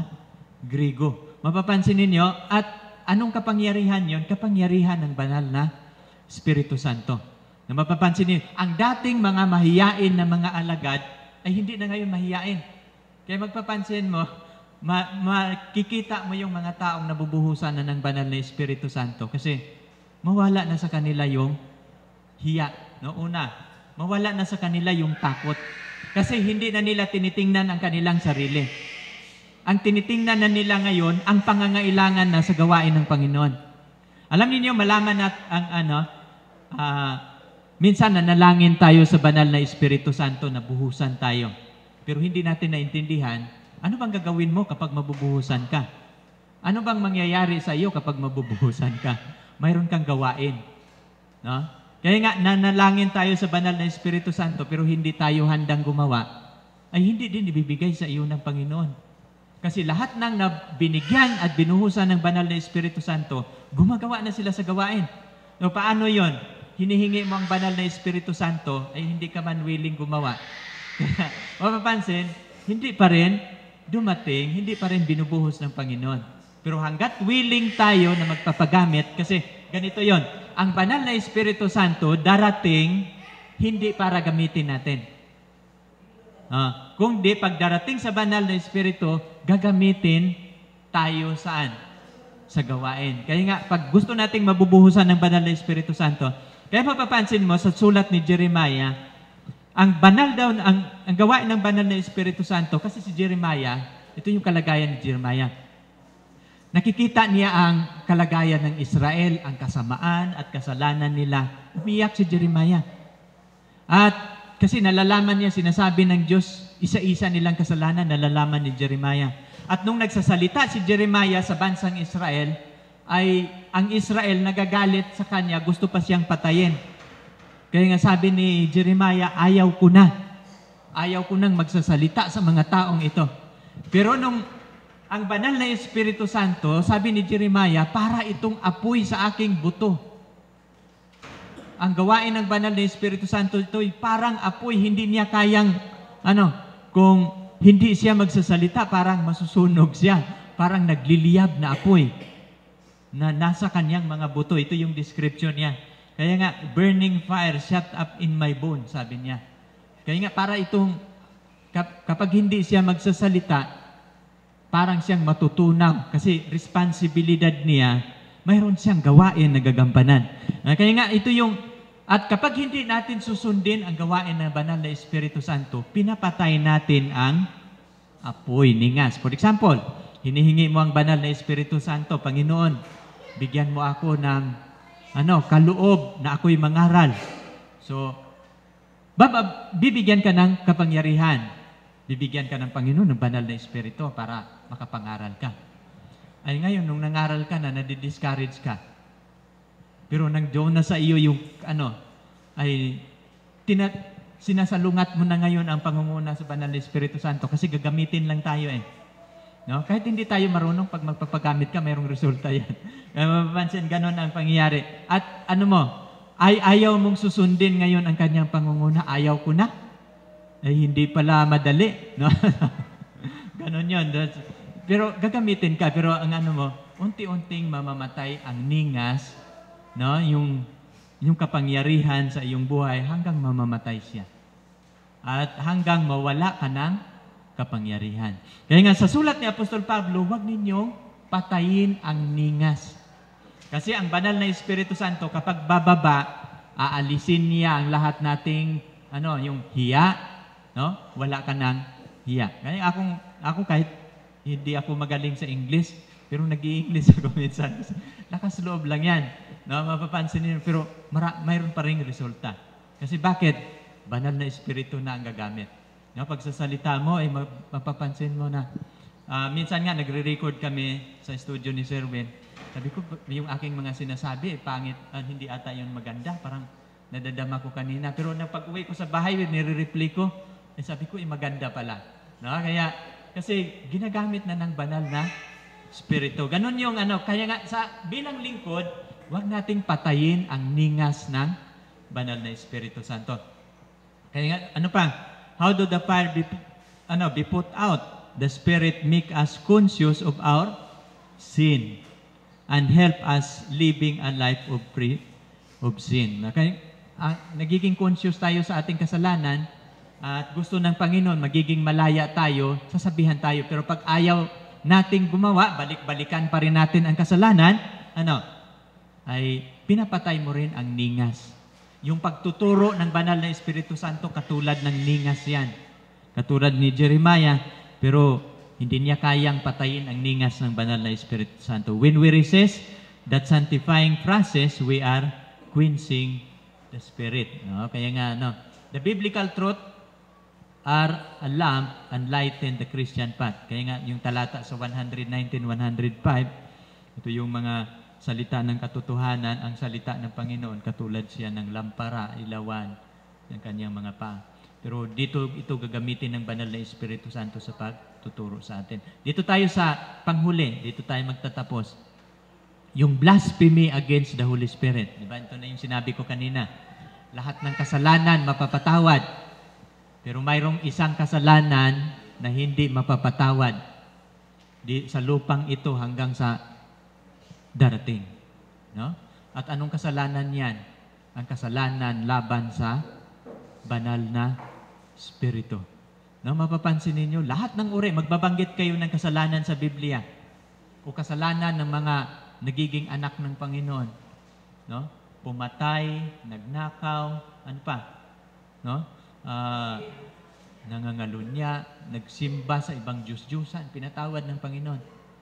Grigo. Mapapansin ninyo, at anong kapangyarihan yon? Kapangyarihan ng banal na Espiritu Santo. Na mapapansin ninyo, ang dating mga mahiyain na mga alagad ay hindi na ngayon mahiyain. Kaya magpapansin mo, ma makikita mo yung mga taong nabubuhusan na ng banal na Espiritu Santo kasi mawala na sa kanila yung hiya. No, una, mawala na sa kanila yung takot. Kasi hindi na nila tinitingnan ang kanilang sarili. Ang tinitingnan na nila ngayon, ang pangangailangan na sa gawain ng Panginoon. Alam niyo, malaman at ang ano, uh, minsan nanalangin tayo sa banal na Espiritu Santo na buhusan tayo. Pero hindi natin naintindihan, ano bang gagawin mo kapag mabubuhusan ka? Ano bang mangyayari sa iyo kapag mabubuhusan ka? Mayroon kang gawain. No? Kaya nga, nanalangin tayo sa banal na Espiritu Santo pero hindi tayo handang gumawa, ay hindi din ibibigay sa iyo ng Panginoon. Kasi lahat ng binigyan at binuhusan ng banal na Espiritu Santo, gumagawa na sila sa gawain. No, paano yon? Hinihingi mo ang banal na Espiritu Santo, ay hindi ka man willing gumawa. Mapapansin, hindi pa rin dumating, hindi pa rin binubuhos ng Panginoon. Pero hanggat willing tayo na magpapagamit, kasi ganito yon, ang banal na Espiritu Santo darating hindi para gamitin natin. Ah, kung di, pag darating sa banal na Espiritu, gagamitin tayo saan? Sa gawain. Kaya nga, pag gusto nating mabubuhusan ng banal na Espiritu Santo, kaya mapapansin mo sa sulat ni Jeremiah, ang banal daw, ang, ang gawain ng banal na Espiritu Santo, kasi si Jeremiah, ito yung kalagayan ni Jeremiah. Nakikita niya ang kalagayan ng Israel, ang kasamaan at kasalanan nila. Umiyak si Jeremiah. At kasi nalalaman niya, sinasabi ng Diyos, isa-isa nilang kasalanan, nalalaman ni Jeremiah. At nung nagsasalita si Jeremiah sa bansang Israel, ay ang Israel nagagalit sa kanya, gusto pa siyang patayin. Kaya nga sabi ni Jeremiah, ayaw ko na. Ayaw ko nang magsasalita sa mga taong ito. Pero nung ang banal na Espiritu Santo, sabi ni Jeremiah, para itong apoy sa aking buto. Ang gawain ng banal na Espiritu Santo ito ay parang apoy, hindi niya kayang, ano, kung hindi siya magsasalita, parang masusunog siya. Parang nagliliyab na apoy na nasa kanyang mga buto. Ito yung description niya. Kaya nga, burning fire shut up in my bone, sabi niya. Kaya nga, para itong, kapag hindi siya magsasalita, parang siyang matutunaw kasi responsibilidad niya, mayroon siyang gawain na gagampanan. Kaya nga ito yung, at kapag hindi natin susundin ang gawain ng banal na Espiritu Santo, pinapatay natin ang apoy, ningas. For example, hinihingi mo ang banal na Espiritu Santo, Panginoon, bigyan mo ako ng ano, kaloob na ako'y mangaral. So, baba, bibigyan ka ng kapangyarihan. Bibigyan ka ng Panginoon ng banal na Espiritu para makapangaral ka. Ay ngayon, nung nangaral ka na, nadi-discourage ka. Pero nang doon na sa iyo yung, ano, ay tina, sinasalungat mo na ngayon ang pangunguna sa banal na Espiritu Santo kasi gagamitin lang tayo eh. No? Kahit hindi tayo marunong, pag magpapagamit ka, mayroong resulta yan. Kaya mapapansin, ganun ang pangyayari. At ano mo, ay ayaw mong susundin ngayon ang kanyang pangunguna, ayaw ko na. Ay hindi pala madali. No? Ganon yun. Pero gagamitin ka, pero ang ano mo, unti-unting mamamatay ang ningas, no? yung, yung kapangyarihan sa iyong buhay hanggang mamamatay siya. At hanggang mawala ka ng kapangyarihan. Kaya nga sa sulat ni Apostol Pablo, huwag ninyong patayin ang ningas. Kasi ang banal na Espiritu Santo, kapag bababa, aalisin niya ang lahat nating, ano, yung hiya, no? Wala ka ng hiya. Kaya akong, ako kahit hindi ako magaling sa English, pero nag-i-English ako minsan. Lakas loob lang yan. No? Mapapansin niyo, pero mara, mayroon pa rin resulta. Kasi bakit? Banal na Espiritu na ang gagamit. No? Pag sa salita mo, ay mapapansin mo na. Uh, minsan nga, nagre-record kami sa studio ni Sir Win. Sabi ko, yung aking mga sinasabi, eh, pangit, uh, hindi ata yun maganda. Parang nadadama ko kanina. Pero nang pag-uwi ko sa bahay, nire-replay ko, eh, sabi ko, eh, maganda pala. No? Kaya, kasi ginagamit na ng banal na Espiritu. Ganon yung ano, kaya nga sa bilang lingkod, huwag nating patayin ang ningas ng banal na Espiritu Santo. Kaya nga, ano pa? How do the fire be, ano, be put out? The Spirit make us conscious of our sin and help us living a life of free of sin. Kaya, ah, nagiging conscious tayo sa ating kasalanan at gusto ng Panginoon, magiging malaya tayo, sasabihan tayo. Pero pag ayaw nating gumawa, balik-balikan pa rin natin ang kasalanan, ano, ay pinapatay mo rin ang ningas. Yung pagtuturo ng banal na Espiritu Santo, katulad ng ningas yan. Katulad ni Jeremiah, pero hindi niya kayang patayin ang ningas ng banal na Espiritu Santo. When we resist that sanctifying process, we are quenching the Spirit. No? Kaya nga, no, the biblical truth are a lamp and lighten the Christian path. Kaya nga, yung talata sa one nineteen, one oh five, ito yung mga salita ng katotohanan, ang salita ng Panginoon, katulad siya ng lampara, ilawan ng kanyang mga paa. Pero dito, ito gagamitin ng banal na Espiritu Santo sa pagtuturo sa atin. Dito tayo sa panghuli, dito tayo magtatapos. Yung blasphemy against the Holy Spirit. Diba? Ito na yung sinabi ko kanina. Lahat ng kasalanan mapapatawad. Pero mayroong isang kasalanan na hindi mapapatawad di, sa lupang ito hanggang sa darating. No? At anong kasalanan yan? Ang kasalanan laban sa banal na Espiritu. No? Mapapansin ninyo, lahat ng uri, magbabanggit kayo ng kasalanan sa Biblia o kasalanan ng mga nagiging anak ng Panginoon. No? Pumatay, nagnakaw, ano pa? No? Uh, nangangalunya, nagsimba sa ibang Diyos-Diyusan, pinatawad ng Panginoon.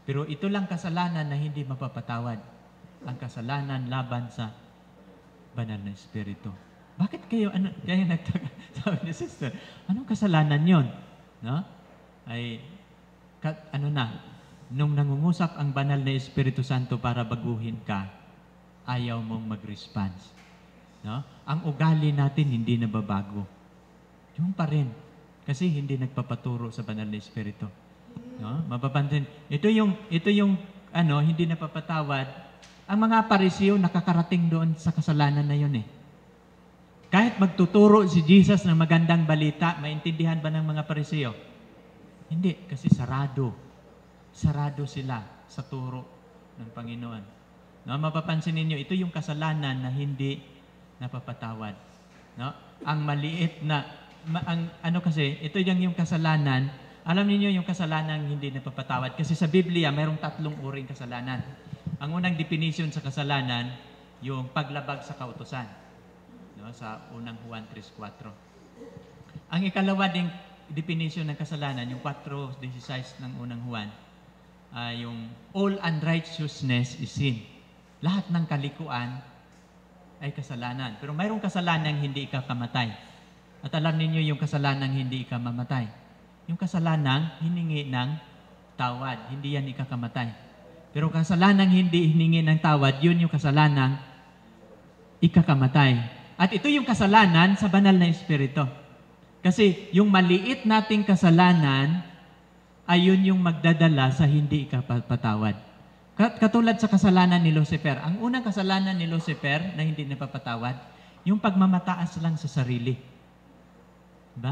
Pero ito lang kasalanan na hindi mapapatawad. Ang kasalanan laban sa banal na Espiritu. Bakit kayo, ano, kayo nagtaga, sabi ni sister, anong kasalanan yon? No? Ay, ka, ano na, nung nangungusap ang banal na Espiritu Santo para baguhin ka, ayaw mong mag-response. No? Ang ugali natin hindi nababago. Yung pa rin. Kasi hindi nagpapaturo sa banal na Espiritu. No? Mapapansin, ito yung, ito yung, ano, hindi napapatawad. Ang mga Pariseo nakakarating doon sa kasalanan na yun eh. Kahit magtuturo si Jesus ng magandang balita, maintindihan ba ng mga Pariseo? Hindi, kasi sarado. Sarado sila sa turo ng Panginoon. No, mapapansin ninyo, ito yung kasalanan na hindi napapatawad. No? Ang maliit na, ma, ang, ano kasi, ito yung yung kasalanan, alam niyo yung kasalanan hindi napapatawad. Kasi sa Biblia, mayroong tatlong uring kasalanan. Ang unang definition sa kasalanan, yung paglabag sa kautusan. No? Sa unang Juan three four. Ang ikalawa ding definition ng kasalanan, yung four sixteen ng unang Juan, uh, yung all unrighteousness is sin. Lahat ng kalikuan ay kasalanan. Pero mayroong kasalanan hindi ikakamatay. At alam ninyo yung kasalanan hindi ikamamatay. Yung kasalanan hiningi ng tawad. Hindi yan ikakamatay. Pero kasalanan hindi hiningi ng tawad, yun yung kasalanan ikakamatay. At ito yung kasalanan sa banal na Espiritu. Kasi yung maliit nating kasalanan, ayun yung magdadala sa hindi ikapatawad. Katulad sa kasalanan ni Lucifer. Ang unang kasalanan ni Lucifer na hindi napapatawad, yung pagmamataas lang sa sarili. Diba?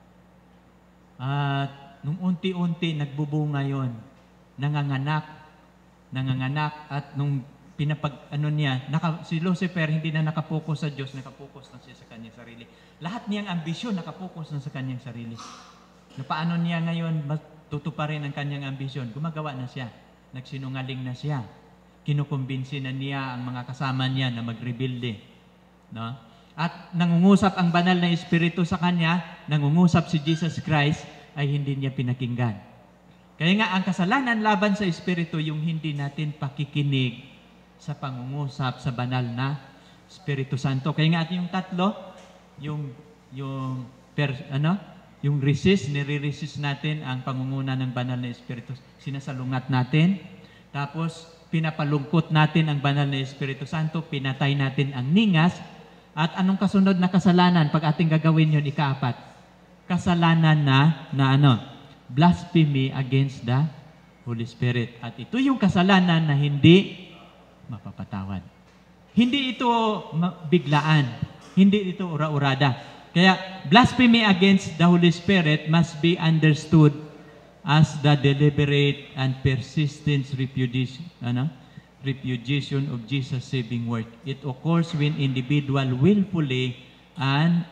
At nung unti-unti nagbubunga yon, nanganganak, nanganganak at nung pinapag ano niya, naka, si Lucifer hindi na nakapokus sa Diyos, nakapokus na siya sa kanyang sarili. Lahat niyang ambisyon nakapokus na sa kanyang sarili. Na paano niya ngayon tutuparin ang kanyang ambisyon? Gumagawa na siya. Nagsinungaling na siya. Kinukumbinsi na niya ang mga kasama niya na magrebuilde. No? At nangungusap ang banal na Espiritu sa kanya, nangungusap si Jesus Christ, ay hindi niya pinakinggan. Kaya nga, ang kasalanan laban sa Espiritu, yung hindi natin pakikinig sa pangungusap sa banal na Espiritu Santo. Kaya nga, at yung tatlo, yung, yung, per, ano, yung resist, nire-resist natin ang pangunguna ng banal na Espiritu. Sinasalungat natin. Tapos, pinapalungkot natin ang banal na Espiritu Santo. Pinatay natin ang ningas. At anong kasunod na kasalanan pag ating gagawin yun, ikaapat? Kasalanan na, na ano? Blasphemy against the Holy Spirit. At ito yung kasalanan na hindi mapapatawad. Hindi ito biglaan. Hindi ito ura-urada. Kaya, blasphemy against the Holy Spirit must be understood as the deliberate and persistent repudiation, ano? repudiation of Jesus' saving work. It occurs when individual willfully and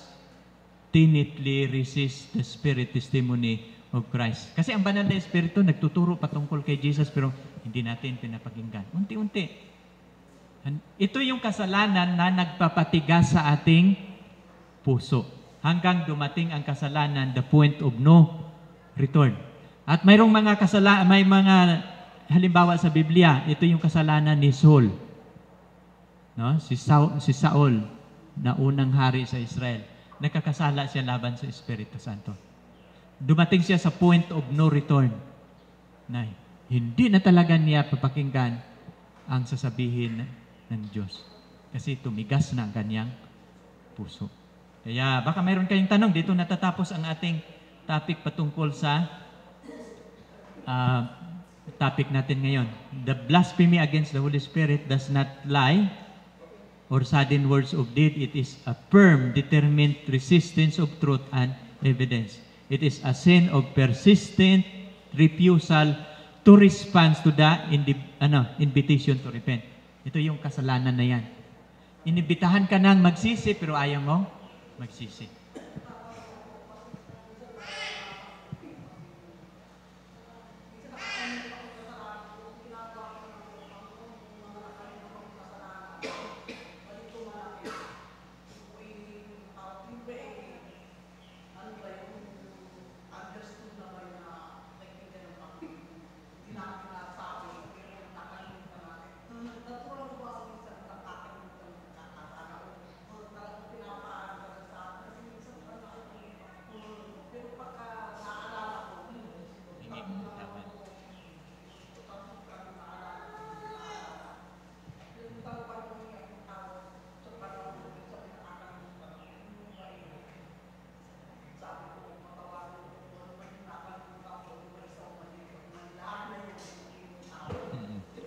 abstinently resist the Spirit testimony of Christ. Kasi ang banal na Espiritu nagtuturo patungkol kay Jesus pero hindi natin pinapakinggan. Unti-unti. Ito yung kasalanan na nagpapatigas sa ating puso. Hanggang dumating ang kasalanan, the point of no return. At mayroong mga kasalanan, may mga halimbawa sa Biblia, ito yung kasalanan ni Saul. No? Si, Saul, si Saul na unang hari sa Israel. Nagkakasala siya laban sa Espiritu Santo. Dumating siya sa point of no return na hindi na talaga niya papakinggan ang sasabihin ng Diyos. Kasi tumigas na ang kanyang puso. Kaya baka mayroon kayong tanong, dito natatapos ang ating topic patungkol sa uh, topic natin ngayon. The blasphemy against the Holy Spirit does not lie or sudden words of deed. It is a firm, determined resistance of truth and evidence. It is a sin of persistent refusal to respond to the indi, ano, invitation to repent. Ito yung kasalanan na yan. Inibitahan ka nang magsisi pero ayaw mo magsisi.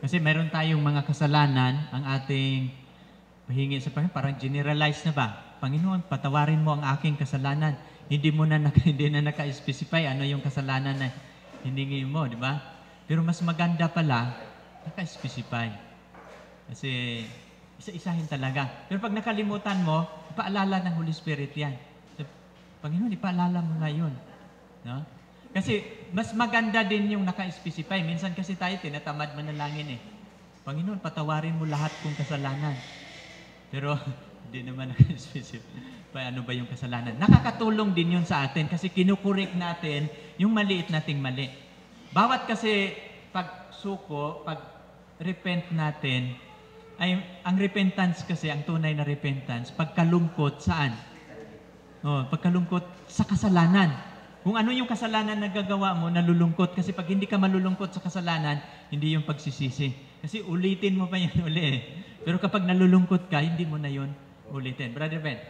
Kasi meron tayong mga kasalanan, ang ating pahingi sa Panginoon, parang generalize na ba? Panginoon, patawarin mo ang aking kasalanan. Hindi mo na, naka, hindi na naka-specify ano yung kasalanan na hiningi mo, di ba? Pero mas maganda pala, naka-specify. Kasi isa-isahin talaga. Pero pag nakalimutan mo, ipaalala ng Holy Spirit yan. So, Panginoon, ipaalala mo na yun. No? Kasi mas maganda din yung naka-specify. Minsan kasi tayo tinatamad manalangin eh. Panginoon, patawarin mo lahat kong kasalanan. Pero hindi naman naka-specify. Ano ba yung kasalanan? Nakakatulong din yun sa atin kasi kinukurek natin yung maliit nating mali. Bawat kasi pag suko, pag repent natin, ay ang repentance kasi, ang tunay na repentance, pagkalungkot saan? Oh, pagkalungkot sa kasalanan. Kung ano yung kasalanan na gagawa mo, nalulungkot. Kasi pag hindi ka malulungkot sa kasalanan, hindi yung pagsisisi. Kasi ulitin mo pa yan uli eh. Pero kapag nalulungkot ka, hindi mo na yun ulitin. Brother Ben.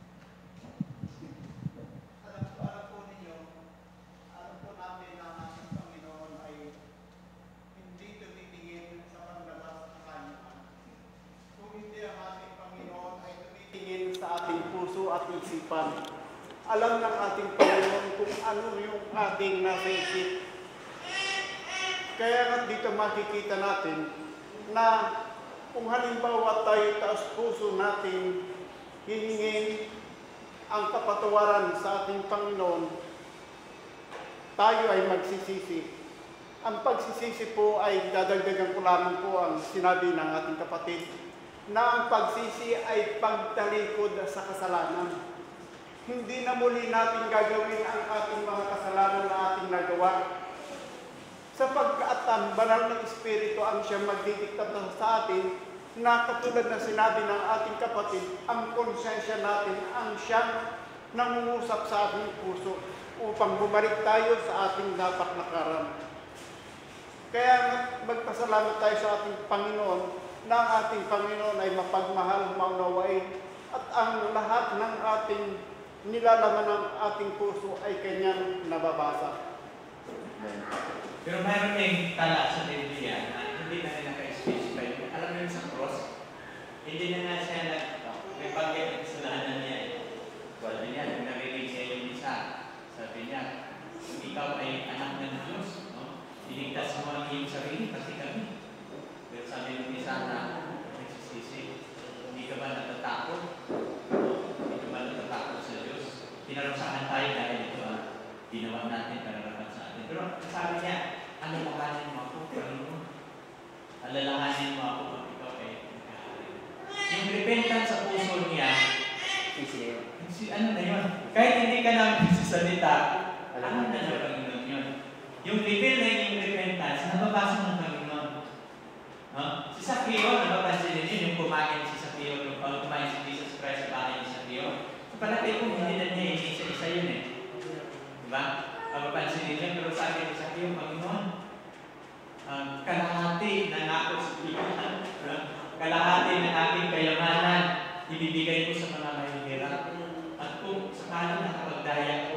Alam po, alam po ninyo, alam po namin na ang ating Panginoon ay hindi tumitingin sa paglalas sa Kanya. Kung hindi ang ating Panginoon ay tumitingin sa ating puso at isipan, alam ng ating Panginoon kung ano yung ating nasa isip. Kaya nga dito makikita natin na kung halimbawa tayo taas puso natin hihingin ang kapatawaran sa ating Panginoon, tayo ay magsisisi. Ang pagsisisi po ay dadagdagan ko lamang po ang sinabi ng ating kapatid na ang pagsisi ay pagtalikod sa kasalanan. Hindi na muli natin gagawin ang ating mga kasalanan na ating nagawa. Sapagkat ang banal ng Espiritu ang siyang magdidiktat sa atin na katulad na sinabi ng ating kapatid, ang konsensya natin ang siyang nangungusap sa ating puso upang bumalik tayo sa ating dapat lakaran. Kaya magpasalamat tayo sa ating Panginoon na ang ating Panginoon ay mapagmahal, maunawain at ang lahat ng ating nilalaman ng ating puso ay kanyang nababasa. Pero mayroon yung tala sa Biblia na hindi na rin naka-specify. Alam mo yung sa cross, hindi na nga siya nag may bagay ng kasalanan niya. Wala niya, nung narinig siya yung isa, sabi niya, kung ikaw ay anak ng Diyos, no? Iligtas mo ang iyong sarili, pati kami. Pero sabi ng isa na nagsisisi, hindi ka ba natatakot? Hindi ka ba natatakot sa Diyos? Pinarusahan tayo dahil ito ang ginawa natin para rapat sa atin. Pero sabi niya, alalahanin mo ako, Panginoon. Alalahanin mo ako pag ikaw ay nagkahari. Yung repentance sa puso niya, si, ano na yun? Kahit hindi ka namin sasalita, alam na ng Panginoon yun. Yung level na yung repentance, nababasa ng Panginoon. Huh? Si Zaccheo, nababansin ninyo, yung kumain si Zaccheo, yung kumain si Jesus Christ sa bahay ni Zaccheo. Palagay ko, hindi na niya isa-isa yun eh. Diba? Mapapansin ninyo, pero sabi ni Zaccheo, Panginoon, um, kalahati ng ako sa bigan, kalahati ng aking kayamanan, ibibigay ko sa mga mahihirap. At kung sakali nakapagdaya ko,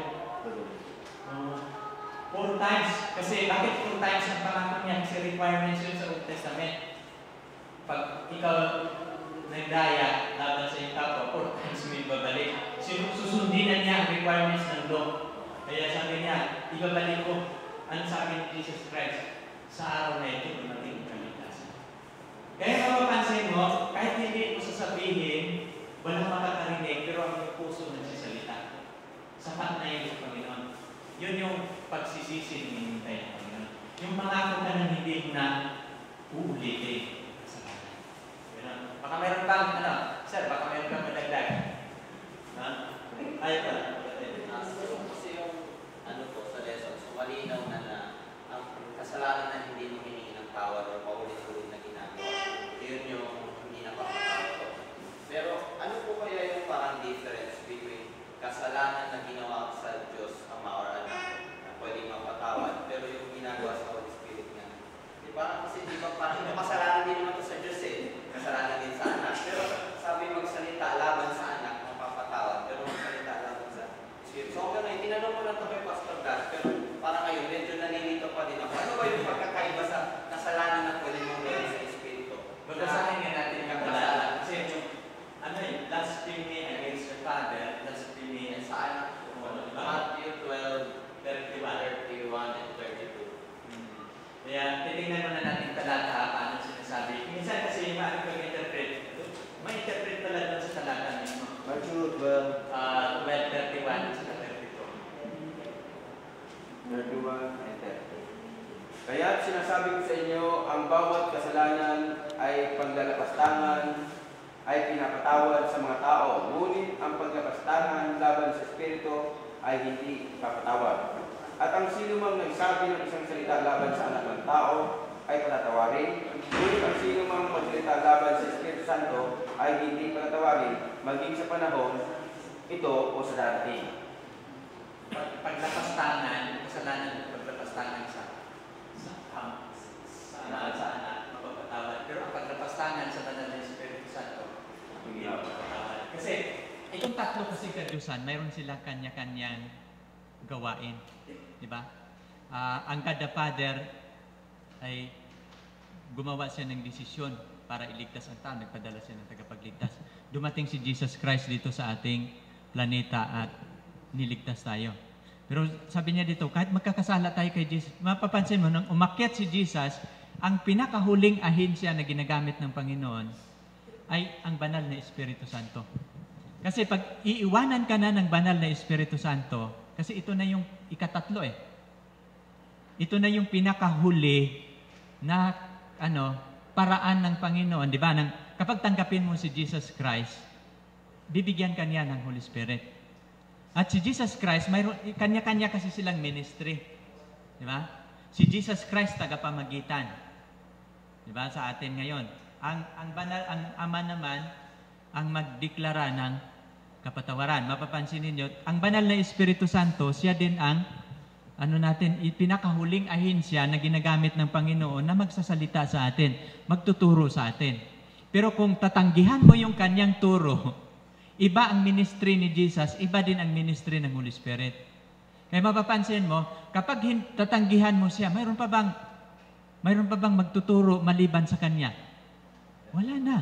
uh, four times, kasi bakit four times ang pangako niya? Kasi requirements yun sa Old Testament. Pag ikaw nagdaya laban sa iyong kapwa, four times mo ibabalik. Susundin na niya ang requirements ng law. Kaya sabi niya, ibabalik ko ang sa akin ni Jesus Christ sa araw na ito, dumating ang kaligtasan. Kaya mapapansin mo, kahit hindi mo sasabihin, walang makakarinig, pero ang iyong puso nagsisalita. Sapat na yun sa Panginoon. Yun yung pagsisisi ng hinintay ng Panginoon. Yung pangako ka na hindi mo na uulitin. Baka mayroon kang, ano, sir, baka mayroon kang madagdag. Ha? Ayaw ka. Siguro kasi yung, ano po, sa lesson, so malinaw na na ang kasalanan na hindi mo hiningi ng tawad o paulit-ulit na ginagawa, yun yung hindi napapatawad. Pero ano po kaya yung parang difference between kasalanan na ginawa sa Diyos Ama or Anak na pwedeng mapatawad, pero yung ginagawa sa Holy Spirit nga? Diba? Kasi di ba parang yung kasalanan din naman to sa Diyos eh. Kasalanan din sa anak. Pero sabi magsalita laban sa anak, mapapatawad. Pero magsalita laban sa Spirit. So gano'n, tinanong ko lang ito kay Pastor Gas, pero parang ngayon, medyo nalilito pa din ako. Ano ba yung pagkakaiba sa kasalanan na pwede mong gawin Kaya titingnan muna natin talata paano sinasabi. Minsan kasi maaari kang interpret. May interpret pala doon sa talata mismo. Matthew twelve, Uh, twelve thirty-one sa thirty-two. thirty-one and thirty. Kaya't sinasabi ko sa inyo, ang bawat kasalanan ay paglalapastangan, ay pinapatawad sa mga tao. Ngunit ang paglalapastangan laban sa Espiritu ay hindi papatawad. At ang sino mang nagsabi ng isang salita laban sa anak ng tao ay patatawarin. Ngunit ang sino mang magsalita laban sa Espiritu Santo ay hindi patatawarin, maging sa panahon ito o sa darating. Pag, paglapastangan, kasalanan ng paglapastangan sa sa um, sa anak, sa anak, mapapatawad. Pero ang paglapastangan sa banal ng Espiritu Santo, hindi mapapatawad. Kasi itong tatlo kasi kadyusan, mayroon silang kanya-kanyang gawain. Di ba? Uh, ang God the Father ay gumawa siya ng desisyon para iligtas ang tao. Nagpadala siya ng tagapagligtas. Dumating si Jesus Christ dito sa ating planeta at niligtas tayo. Pero sabi niya dito, kahit magkakasala tayo kay Jesus, mapapansin mo, nang umakyat si Jesus, ang pinakahuling ahensya na ginagamit ng Panginoon ay ang banal na Espiritu Santo. Kasi pag iiwanan ka na ng banal na Espiritu Santo, kasi ito na yung ikatatlo eh. Ito na yung pinakahuli na ano, paraan ng Panginoon, di ba? Nang, kapag tanggapin mo si Jesus Christ, bibigyan ka niya ng Holy Spirit. At si Jesus Christ, mayroon, kanya-kanya kasi silang ministry. Di ba? Si Jesus Christ, tagapamagitan. Di ba? Sa atin ngayon. Ang, ang, banal, ang Ama naman, ang magdeklara ng kapatawaran. Mapapansin ninyo, ang banal na Espiritu Santo, siya din ang ano natin, pinakahuling ahensya na ginagamit ng Panginoon na magsasalita sa atin, magtuturo sa atin. Pero kung tatanggihan mo yung kanyang turo, iba ang ministry ni Jesus, iba din ang ministry ng Holy Spirit. Kaya mapapansin mo, kapag tatanggihan mo siya, mayroon pa bang mayroon pa bang magtuturo maliban sa kanya? Wala na.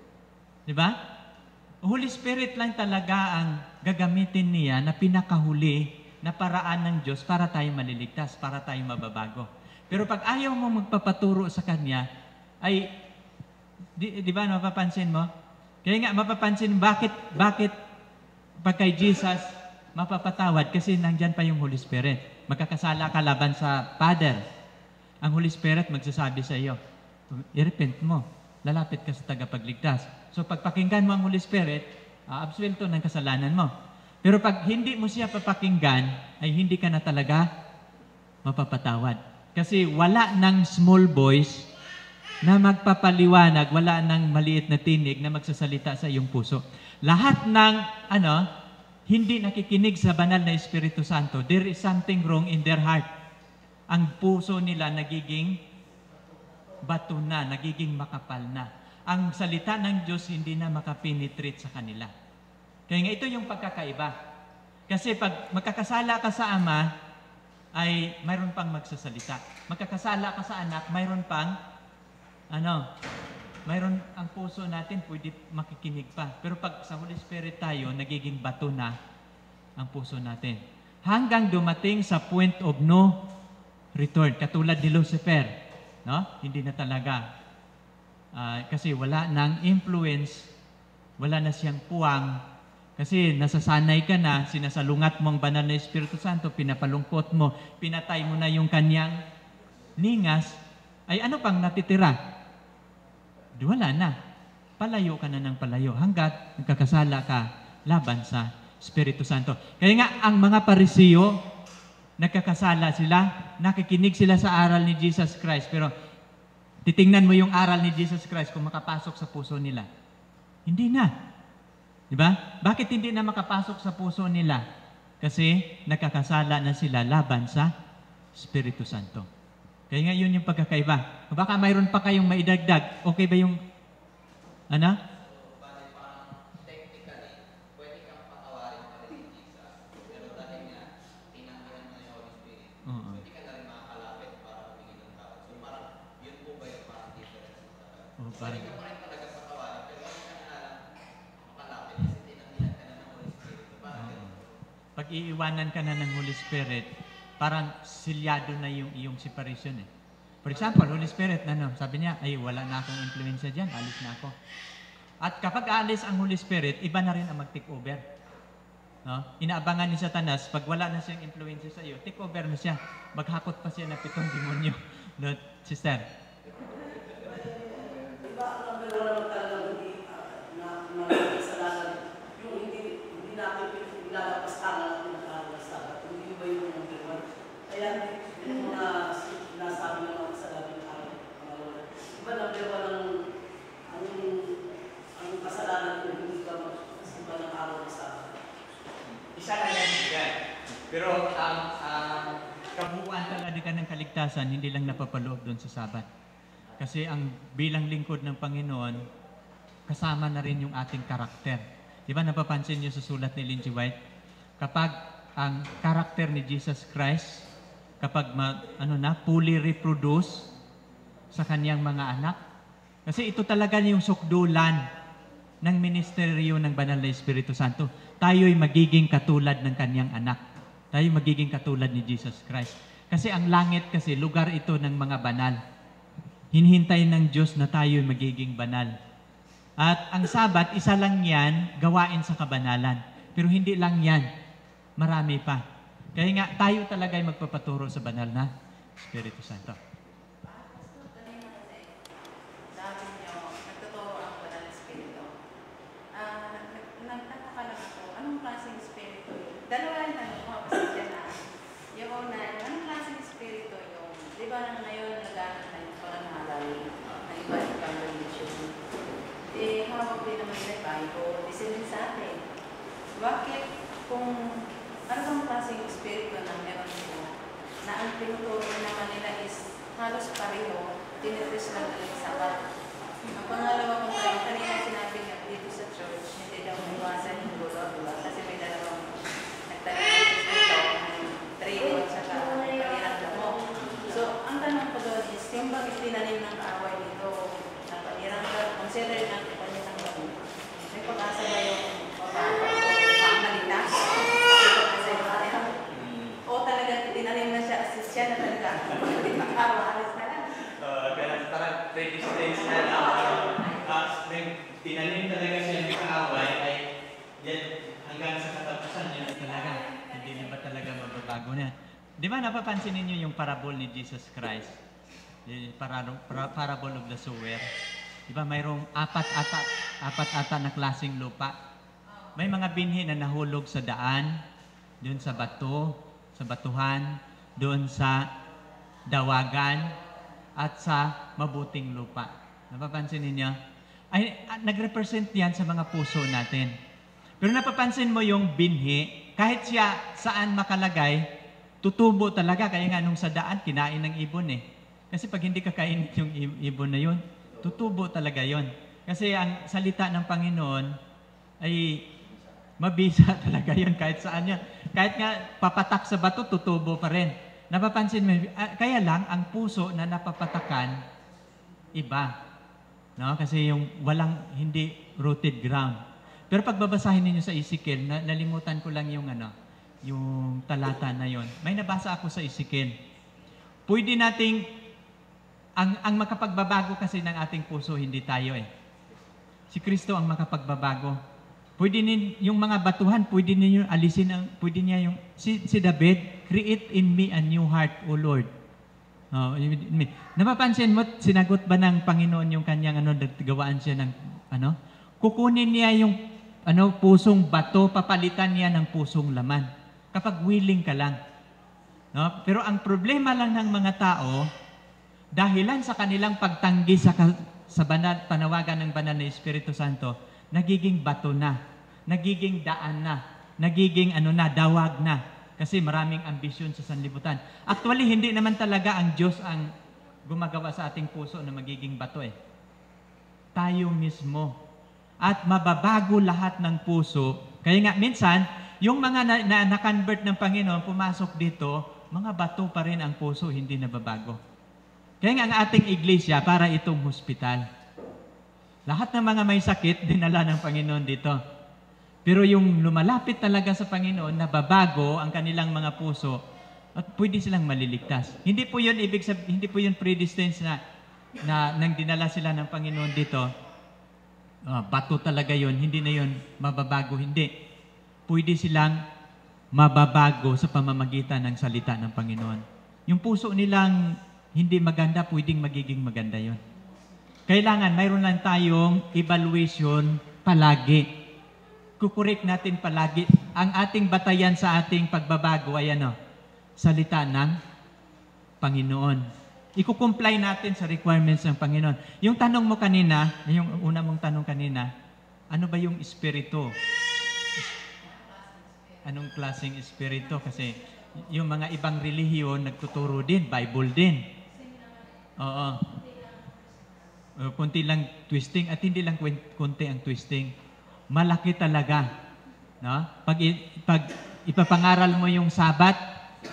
Di ba? Holy Spirit lang talaga ang gagamitin niya na pinakahuli na paraan ng Diyos para tayo maliligtas, para tayo mababago. Pero pag ayaw mo magpapaturo sa Kanya, ay, di, di ba, mapapansin mo? Kaya nga, mapapansin, bakit, bakit pag kay Jesus, mapapatawad? Kasi nandyan pa yung Holy Spirit. Magkakasala ka laban sa Father. Ang Holy Spirit magsasabi sa iyo, i-repent mo, lalapit ka sa tagapagligtas. So, pag pakinggan mo ang Holy Spirit, uh, absuelto ng kasalanan mo. Pero pag hindi mo siya papakinggan, ay hindi ka na talaga mapapatawad. Kasi wala ng small voice na magpapaliwanag, wala ng maliit na tinig na magsasalita sa iyong puso. Lahat ng ano, hindi nakikinig sa banal na Espiritu Santo, there is something wrong in their heart. Ang puso nila nagiging bato na, nagiging makapal na. Ang salita ng Diyos hindi na makapenetrate sa kanila. Kaya nga ito yung pagkakaiba. Kasi pag magkakasala ka sa Ama, ay mayroon pang magsasalita. Magkakasala ka sa anak, mayroon pang, ano, mayroon ang puso natin, pwede makikinig pa. Pero pag sa Holy Spirit tayo, nagiging bato na ang puso natin. Hanggang dumating sa point of no return. Katulad ni Lucifer. No? Hindi na talaga. Uh, kasi wala nang influence, wala na siyang puwang. Kasi nasasanay ka na, sinasalungat mo ang banal na Espiritu Santo, pinapalungkot mo, pinatay mo na yung kanyang ningas, ay ano pang natitira? Di wala na. Palayo ka na ng palayo hanggat nagkakasala ka laban sa Espiritu Santo. Kaya nga, ang mga Parisiyo, nagkakasala sila, nakikinig sila sa aral ni Jesus Christ, pero titingnan mo yung aral ni Jesus Christ kung makapasok sa puso nila. Hindi na. Diba? Bakit hindi na makapasok sa puso nila? Kasi nakakasala na sila laban sa Espiritu Santo. Kaya nga yun yung pagkakaiba. Baka mayroon pa kayong maidagdag. Okay ba yung, ano? Technically, pwede kang patawarin pa rin ni Jesus. Pero dahil nga, tinanggihan mo na yung Holy Spirit, Oo. pwede ka na rin makakalapit para humingin ng tawad. So parang, yun po ba yung parang difference? Oh, Pwede parang, ka pa rin talaga patawarin, pero hindi ka na lang makalapit kasi tinanggihan ka na ng Holy Spirit. So parang Oo. yun. Pag iiwanan ka na ng Holy Spirit, parang silyado na yung iyong separation eh. For example, Holy Spirit, ano, sabi niya, ay wala na akong influensya dyan, alis na ako. At kapag aalis ang Holy Spirit, iba na rin ang mag-take over. No? Inaabangan ni Satanas, pag wala na siyang influensya sa iyo, take over na siya. Maghakot pa siya ng pitong demonyo. No, sister? Diba, ang number one naman talaga hindi na na kasalanan, yung hindi hindi natin ilalabas tama natin ang kasabat. Hindi ba yung number one? Kaya yung mga sinasabi ng mga kasalanan ng araw, pangalawa. Diba number one ang ang ang kasalanan yung hindi ka magsimba ng araw ng sabat. Isa na yan yan. Pero ang um, kabuuan talaga ng kaligtasan, hindi lang napapaloob doon sa Sabat. Kasi ang bilang lingkod ng Panginoon, kasama na rin yung ating karakter. Di ba napapansin niyo sa sulat ni Ellen G. White? Kapag ang karakter ni Jesus Christ, kapag ma, ano na, fully reproduce sa kanyang mga anak, kasi ito talaga yung sukdulan ng ministeryo ng Banal na Espiritu Santo. Tayo'y magiging katulad ng kanyang anak. Tayo magiging katulad ni Jesus Christ. Kasi ang langit kasi, lugar ito ng mga banal. Hinihintay ng Diyos na tayo'y magiging banal. At ang Sabat, isa lang yan, gawain sa kabanalan. Pero hindi lang yan. Marami pa. Kaya nga, tayo talaga ay magpapaturo sa banal na Espiritu Santo. Sabi niyo, nagtuturo ang banal na Espiritu. Ah, nag- nagtataka lang ako, anong klaseng Espiritu yun? Dalawa yung tanong ko, pasensya na. Yung una, anong klaseng Espiritu yung, di ba nang ngayon, nagana na yung parang halal, na iba ibang religion. Eh, hawak din naman nila Bible, di sila din sa atin. Bakit kung, ano bang klaseng Espiritu na meron ko, na ang tinuturo naman nila is halos pareho, tinitris lang nila sa Sabat. Ang pangalawa kong tayo, kanina sinabi niya dito sa church, hindi daw maiwasan yung gulo, diba? Kasi may dalawang nagtagal dito ng trigo at saka panirang damo. So, ang tanong ko doon is, yung bakit tinanim ng kaaway dito na panirang damo, consider natin panirang damo. May pag-asa ba yung pangalitas? May pag-asa yung panirang? O talaga tinanim na siya, assist siya na talaga. Pag-awalis na lang. Kaya parang predistined na lang. Tinanim talaga siya ng kaaway ay yan, hanggang sa katapusan yan talaga. Hindi na ba talaga mababago na? Di ba napapansin ninyo yung parable ni Jesus Christ? Yung para- para- parable of the sower. Di ba mayroong apat ata, apat ata na klaseng lupa. May mga binhi na nahulog sa daan, doon sa bato, sa batuhan, doon sa dawagan, at sa mabuting lupa. Napapansin ninyo? Ay, ah, nag-represent yan sa mga puso natin. Pero napapansin mo yung binhi, kahit siya saan makalagay, tutubo talaga. Kaya nga nung sa daan, kinain ng ibon eh. Kasi pag hindi kakain yung ibon na yun, tutubo talaga yun. Kasi ang salita ng Panginoon ay mabisa talaga yun kahit saan yan. Kahit nga papatak sa bato, tutubo pa rin. Napapansin mo, ah, kaya lang ang puso na napapatakan, iba. No? Kasi yung walang, hindi rooted ground. Pero pag babasahin ninyo sa Ezekiel, na, nalimutan ko lang yung ano, yung talata na yon. May nabasa ako sa Ezekiel. Pwede nating, ang, ang makapagbabago kasi ng ating puso, hindi tayo eh. Si Kristo ang makapagbabago. Pwede nin, yung mga batuhan, pwede ninyo alisin, ang, pwede niya yung, si, si David, create in me a new heart, O Lord. Oh, napapansin mo, sinagot ba ng Panginoon yung kanyang ano, gawaan siya ng ano? Kukunin niya yung ano, pusong bato, papalitan niya ng pusong laman. Kapag willing ka lang. No? Pero ang problema lang ng mga tao, dahilan sa kanilang pagtanggi sa, sa banal, panawagan ng Banal na Espiritu Santo, nagiging bato na, nagiging daan na, nagiging ano na, dawag na. Kasi maraming ambisyon sa sanlibutan. Actually, hindi naman talaga ang Diyos ang gumagawa sa ating puso na magiging bato eh. Tayo mismo. At mababago lahat ng puso. Kaya nga, minsan, yung mga na, na, na-convert ng Panginoon, pumasok dito, mga bato pa rin ang puso, hindi nababago. Kaya nga, ang ating iglesia, para itong hospital. Lahat ng mga may sakit, dinala ng Panginoon dito. Pero yung lumalapit talaga sa Panginoon, nababago ang kanilang mga puso, at pwede silang maliligtas. Hindi po yun ibig sabihin, hindi po yun predestined na, na nang dinala sila ng Panginoon dito, uh, bato talaga yun, hindi na yun mababago, hindi. Pwede silang mababago sa pamamagitan ng salita ng Panginoon. Yung puso nilang hindi maganda, pwedeng magiging maganda yun. Kailangan, mayroon lang tayong evaluation palagi. Kukorek natin palagi. Ang ating batayan sa ating pagbabago ay ano? Salita ng Panginoon. Iko-comply natin sa requirements ng Panginoon. Yung tanong mo kanina, yung una mong tanong kanina, ano ba yung espiritu? Anong klaseng espiritu? Kasi yung mga ibang relihiyon nagtuturo din, Bible din. Oo. Uh, kunti lang twisting at hindi lang kunti ang twisting. Malaki talaga. No? Pag, pag ipapangaral mo yung Sabat,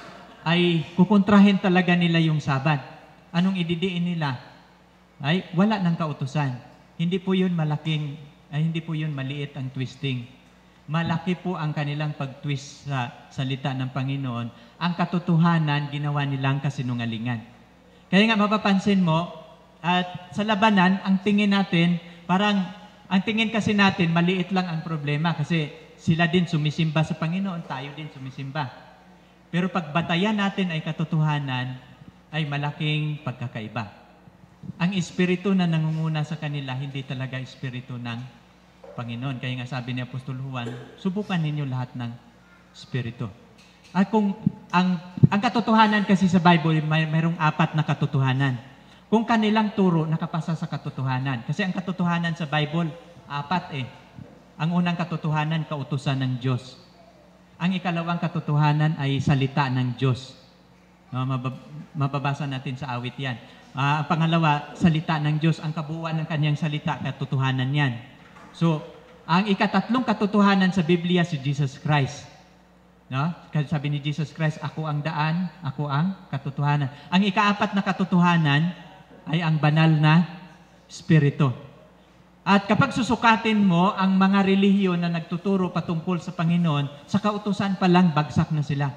ay kukontrahin talaga nila yung Sabat. Anong ididiin nila? Ay wala ng kautusan. Hindi po yun malaking, ay hindi po yun maliit ang twisting. Malaki po ang kanilang pag-twist sa salita ng Panginoon. Ang katotohanan, ginawa nilang kasinungalingan. Kaya nga mapapansin mo, at sa labanan, ang tingin natin, parang, ang tingin kasi natin, maliit lang ang problema. Kasi sila din sumisimba sa Panginoon, tayo din sumisimba. Pero pag batayan natin ay katotohanan, ay malaking pagkakaiba. Ang espiritu na nangunguna sa kanila, hindi talaga espiritu ng Panginoon. Kaya nga sabi ni Apostol Juan, subukan ninyo lahat ng espiritu. At kung ang, ang katotohanan kasi sa Bible, may, mayroong apat na katotohanan. Kung kanilang turo, nakapasa sa katotohanan. Kasi ang katotohanan sa Bible, apat eh. Ang unang katotohanan, kautusan ng Diyos. Ang ikalawang katotohanan ay salita ng Diyos. No, mabab- mababasa natin sa awit yan. Uh, ang pangalawa, salita ng Diyos. Ang kabuuan ng kanyang salita, katotohanan yan. So, ang ikatatlong katotohanan sa Biblia, si Jesus Christ. No? Sabi ni Jesus Christ, ako ang daan, ako ang katotohanan. Ang ikaapat na katotohanan ay ang banal na Espiritu. At kapag susukatin mo ang mga relihiyon na nagtuturo patungkol sa Panginoon, sa kautusan pa lang, bagsak na sila.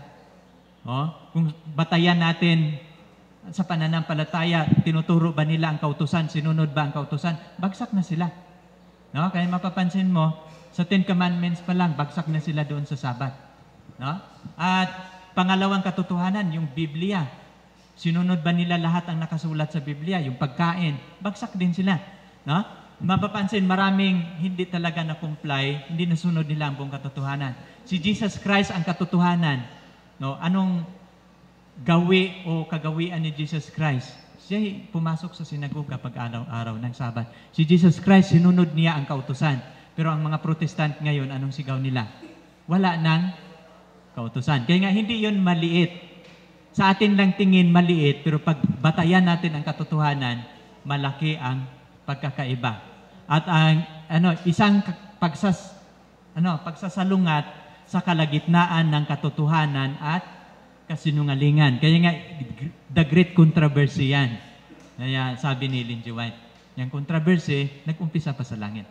O, kung batayan natin sa pananampalataya, tinuturo ba nila ang kautusan, sinunod ba ang kautusan, bagsak na sila. No? Kaya mapapansin mo, sa Ten Commandments pa lang, bagsak na sila doon sa Sabat. No? At pangalawang katotohanan, yung Biblia. Sinunod ba nila lahat ang nakasulat sa Biblia? Yung pagkain, bagsak din sila. No? Mapapansin, maraming hindi talaga na-comply, hindi nasunod nila ang buong katotohanan. Si Jesus Christ ang katotohanan. No? Anong gawi o kagawian ni Jesus Christ? Siya pumasok sa sinagoga pag araw-araw ng Sabat. Si Jesus Christ, sinunod niya ang kautusan. Pero ang mga Protestant ngayon, anong sigaw nila? Wala nang kautusan. Kaya nga, hindi yun maliit. Sa atin lang tingin maliit, pero pag batayan natin ang katotohanan, malaki ang pagkakaiba. At ang ano, isang pagsas, ano, pagsasalungat sa kalagitnaan ng katotohanan at kasinungalingan. Kaya nga, the great controversy yan. Kaya sabi ni Ellen G. White, yung controversy, nag-umpisa pa sa langit.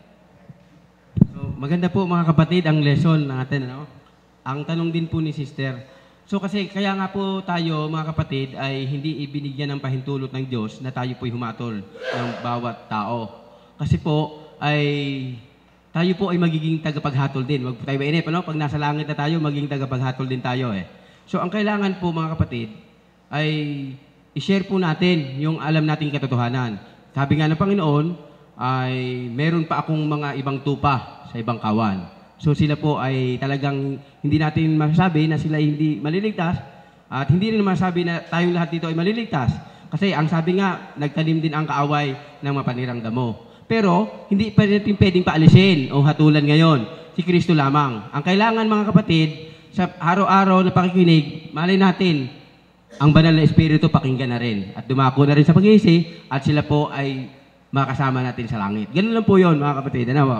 So, maganda po mga kapatid ang lesson natin. Ano? Ang tanong din po ni Sister. So kasi kaya nga po tayo mga kapatid ay hindi ibinigyan ng pahintulot ng Diyos na tayo po'y humatol ng bawat tao. Kasi po ay tayo po ay magiging tagapaghatol din. Wag po tayo mainip, ano? Pag nasa langit na tayo, magiging tagapaghatol din tayo eh. So ang kailangan po mga kapatid ay i-share po natin yung alam nating katotohanan. Sabi nga ng Panginoon ay meron pa akong mga ibang tupa sa ibang kawan. So sila po ay talagang hindi natin masasabi na sila hindi maliligtas at hindi rin masasabi na tayong lahat dito ay maliligtas. Kasi ang sabi nga, nagtanim din ang kaaway ng mapanirang damo. Pero hindi pa natin pwedeng paalisin o hatulan ngayon. Si Kristo lamang. Ang kailangan mga kapatid, sa araw-araw na pakikinig, malay natin, ang banal na Espiritu pakinggan na rin. At dumako na rin sa pag-iisi at sila po ay makasama natin sa langit. Ganun lang po yun mga kapatid. Ano po?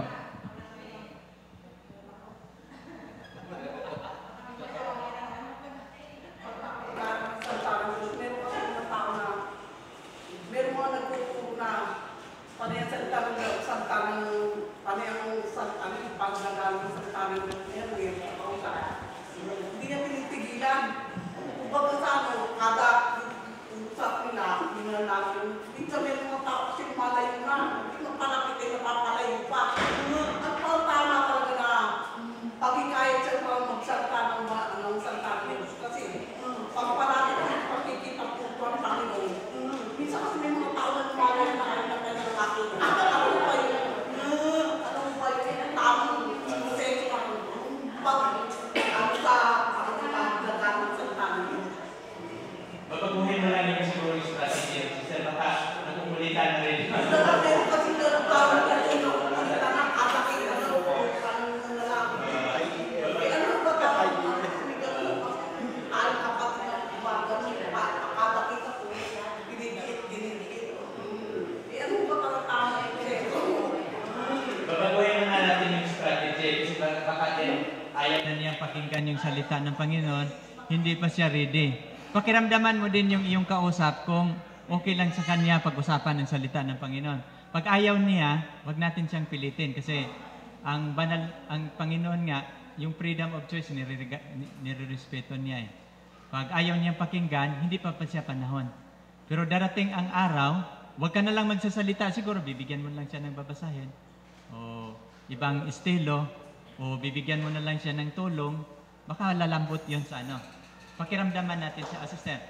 kumbaga sa ano, kada usap nila, hindi na namin. Minsan may mga tao kasi malayo na, hindi na palapit ay napapalayo pa. At ang tama talaga na pagkikayat sa mga magsalita ng mga ng salita ng Diyos. Kasi pag palapit ang pagkikita po po ang Panginoon, minsan kasi may mga tao na lumalayo na kayo na kanyang nakita. Ano ba yun? Ano ba yun? Tamang proseso ng pag ano sa pagkakagawa ng salita ng Diyos. Babaguhin mo lang yung siguro yung strategy. Sister, baka nakumulitan na rin. Pero kasi meron tao na ito, ang tanang atake na ito, ang lalaki. Eh ano ba tawag? Ang kapatid ng umaga, akala kita po, dinidikit, dinidikit. Eh ano ba tawag tama ito? Babaguhin na nga natin yung strategy. Kasi baka baka din ayaw na niyang pakinggan yung salita ng Panginoon, hindi pa siya ready. Pakiramdaman mo din yung iyong kausap kung okay lang sa kanya pag-usapan ng salita ng Panginoon. Pag ayaw niya, wag natin siyang pilitin kasi ang banal, ang Panginoon nga, yung freedom of choice, nirerega- nirerespeto niya eh. Pag ayaw niyang pakinggan, hindi pa pa siya panahon. Pero darating ang araw, wag ka na lang magsasalita, siguro bibigyan mo lang siya ng babasahin o ibang estilo o bibigyan mo na lang siya ng tulong, baka lalambot yun sa ano. Pakiramdaman natin sa assistant.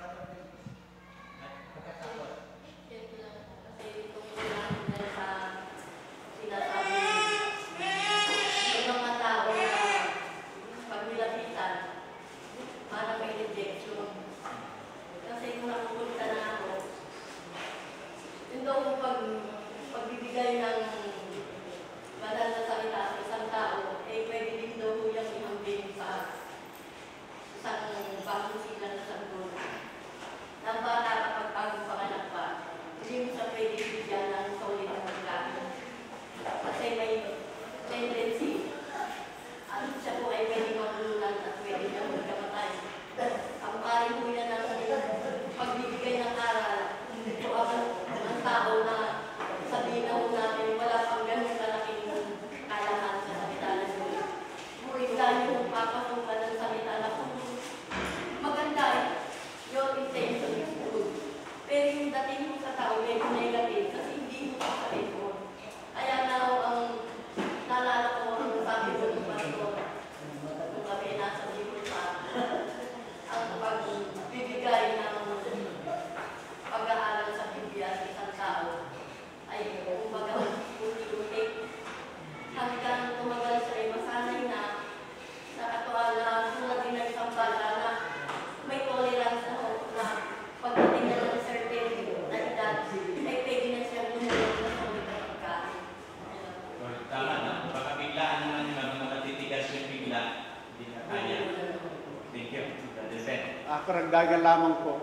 Karagdagan lamang po.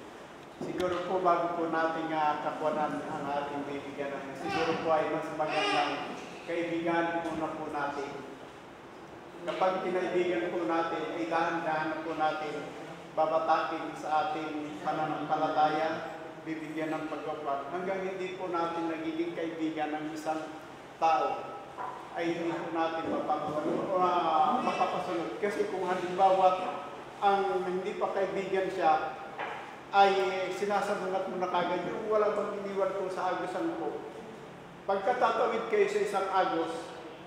Siguro po bago po nating uh, kapuanan ang ating bibigyan, siguro po ay mas magandang kaibigan muna po natin. Kapag kinaibigan po natin, ay dahan-dahan po natin babatakin sa ating pananampalataya, bibigyan ng pagpapag. Hanggang hindi po natin nagiging kaibigan ng isang tao, ay hindi po natin mapapasunod. Uh, mapapasunod. Kasi kung halimbawa, ang hindi pa kaibigan siya ay sinasabungat mo na kagad yung walang bang iniwan po sa agusan po. Pagkatatawid kayo sa isang agos,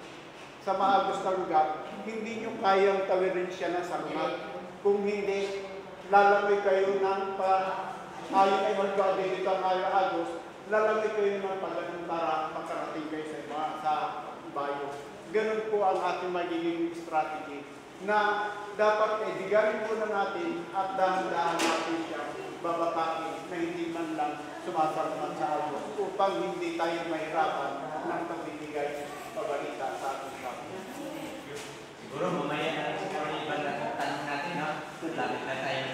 sa maagos na lugar, hindi nyo kayang tawirin siya ng sarungat. Kung hindi, lalamay kayo ng pa, ayon ay magkakadi dito ang ayon agos, lalamay kayo ng pagganong para makarating kayo sa iba, sa bayo. Ganun po ang ating magiging strategy na dapat kaibiganin po na natin at dahan-dahan natin siya babatakin na hindi man lang sumasarman sa agos upang hindi tayo mahirapan ng pagbibigay pabalita sa ating kapwa. Siguro mamaya na siguro yung iba na tanong natin, no? Lapit na tayo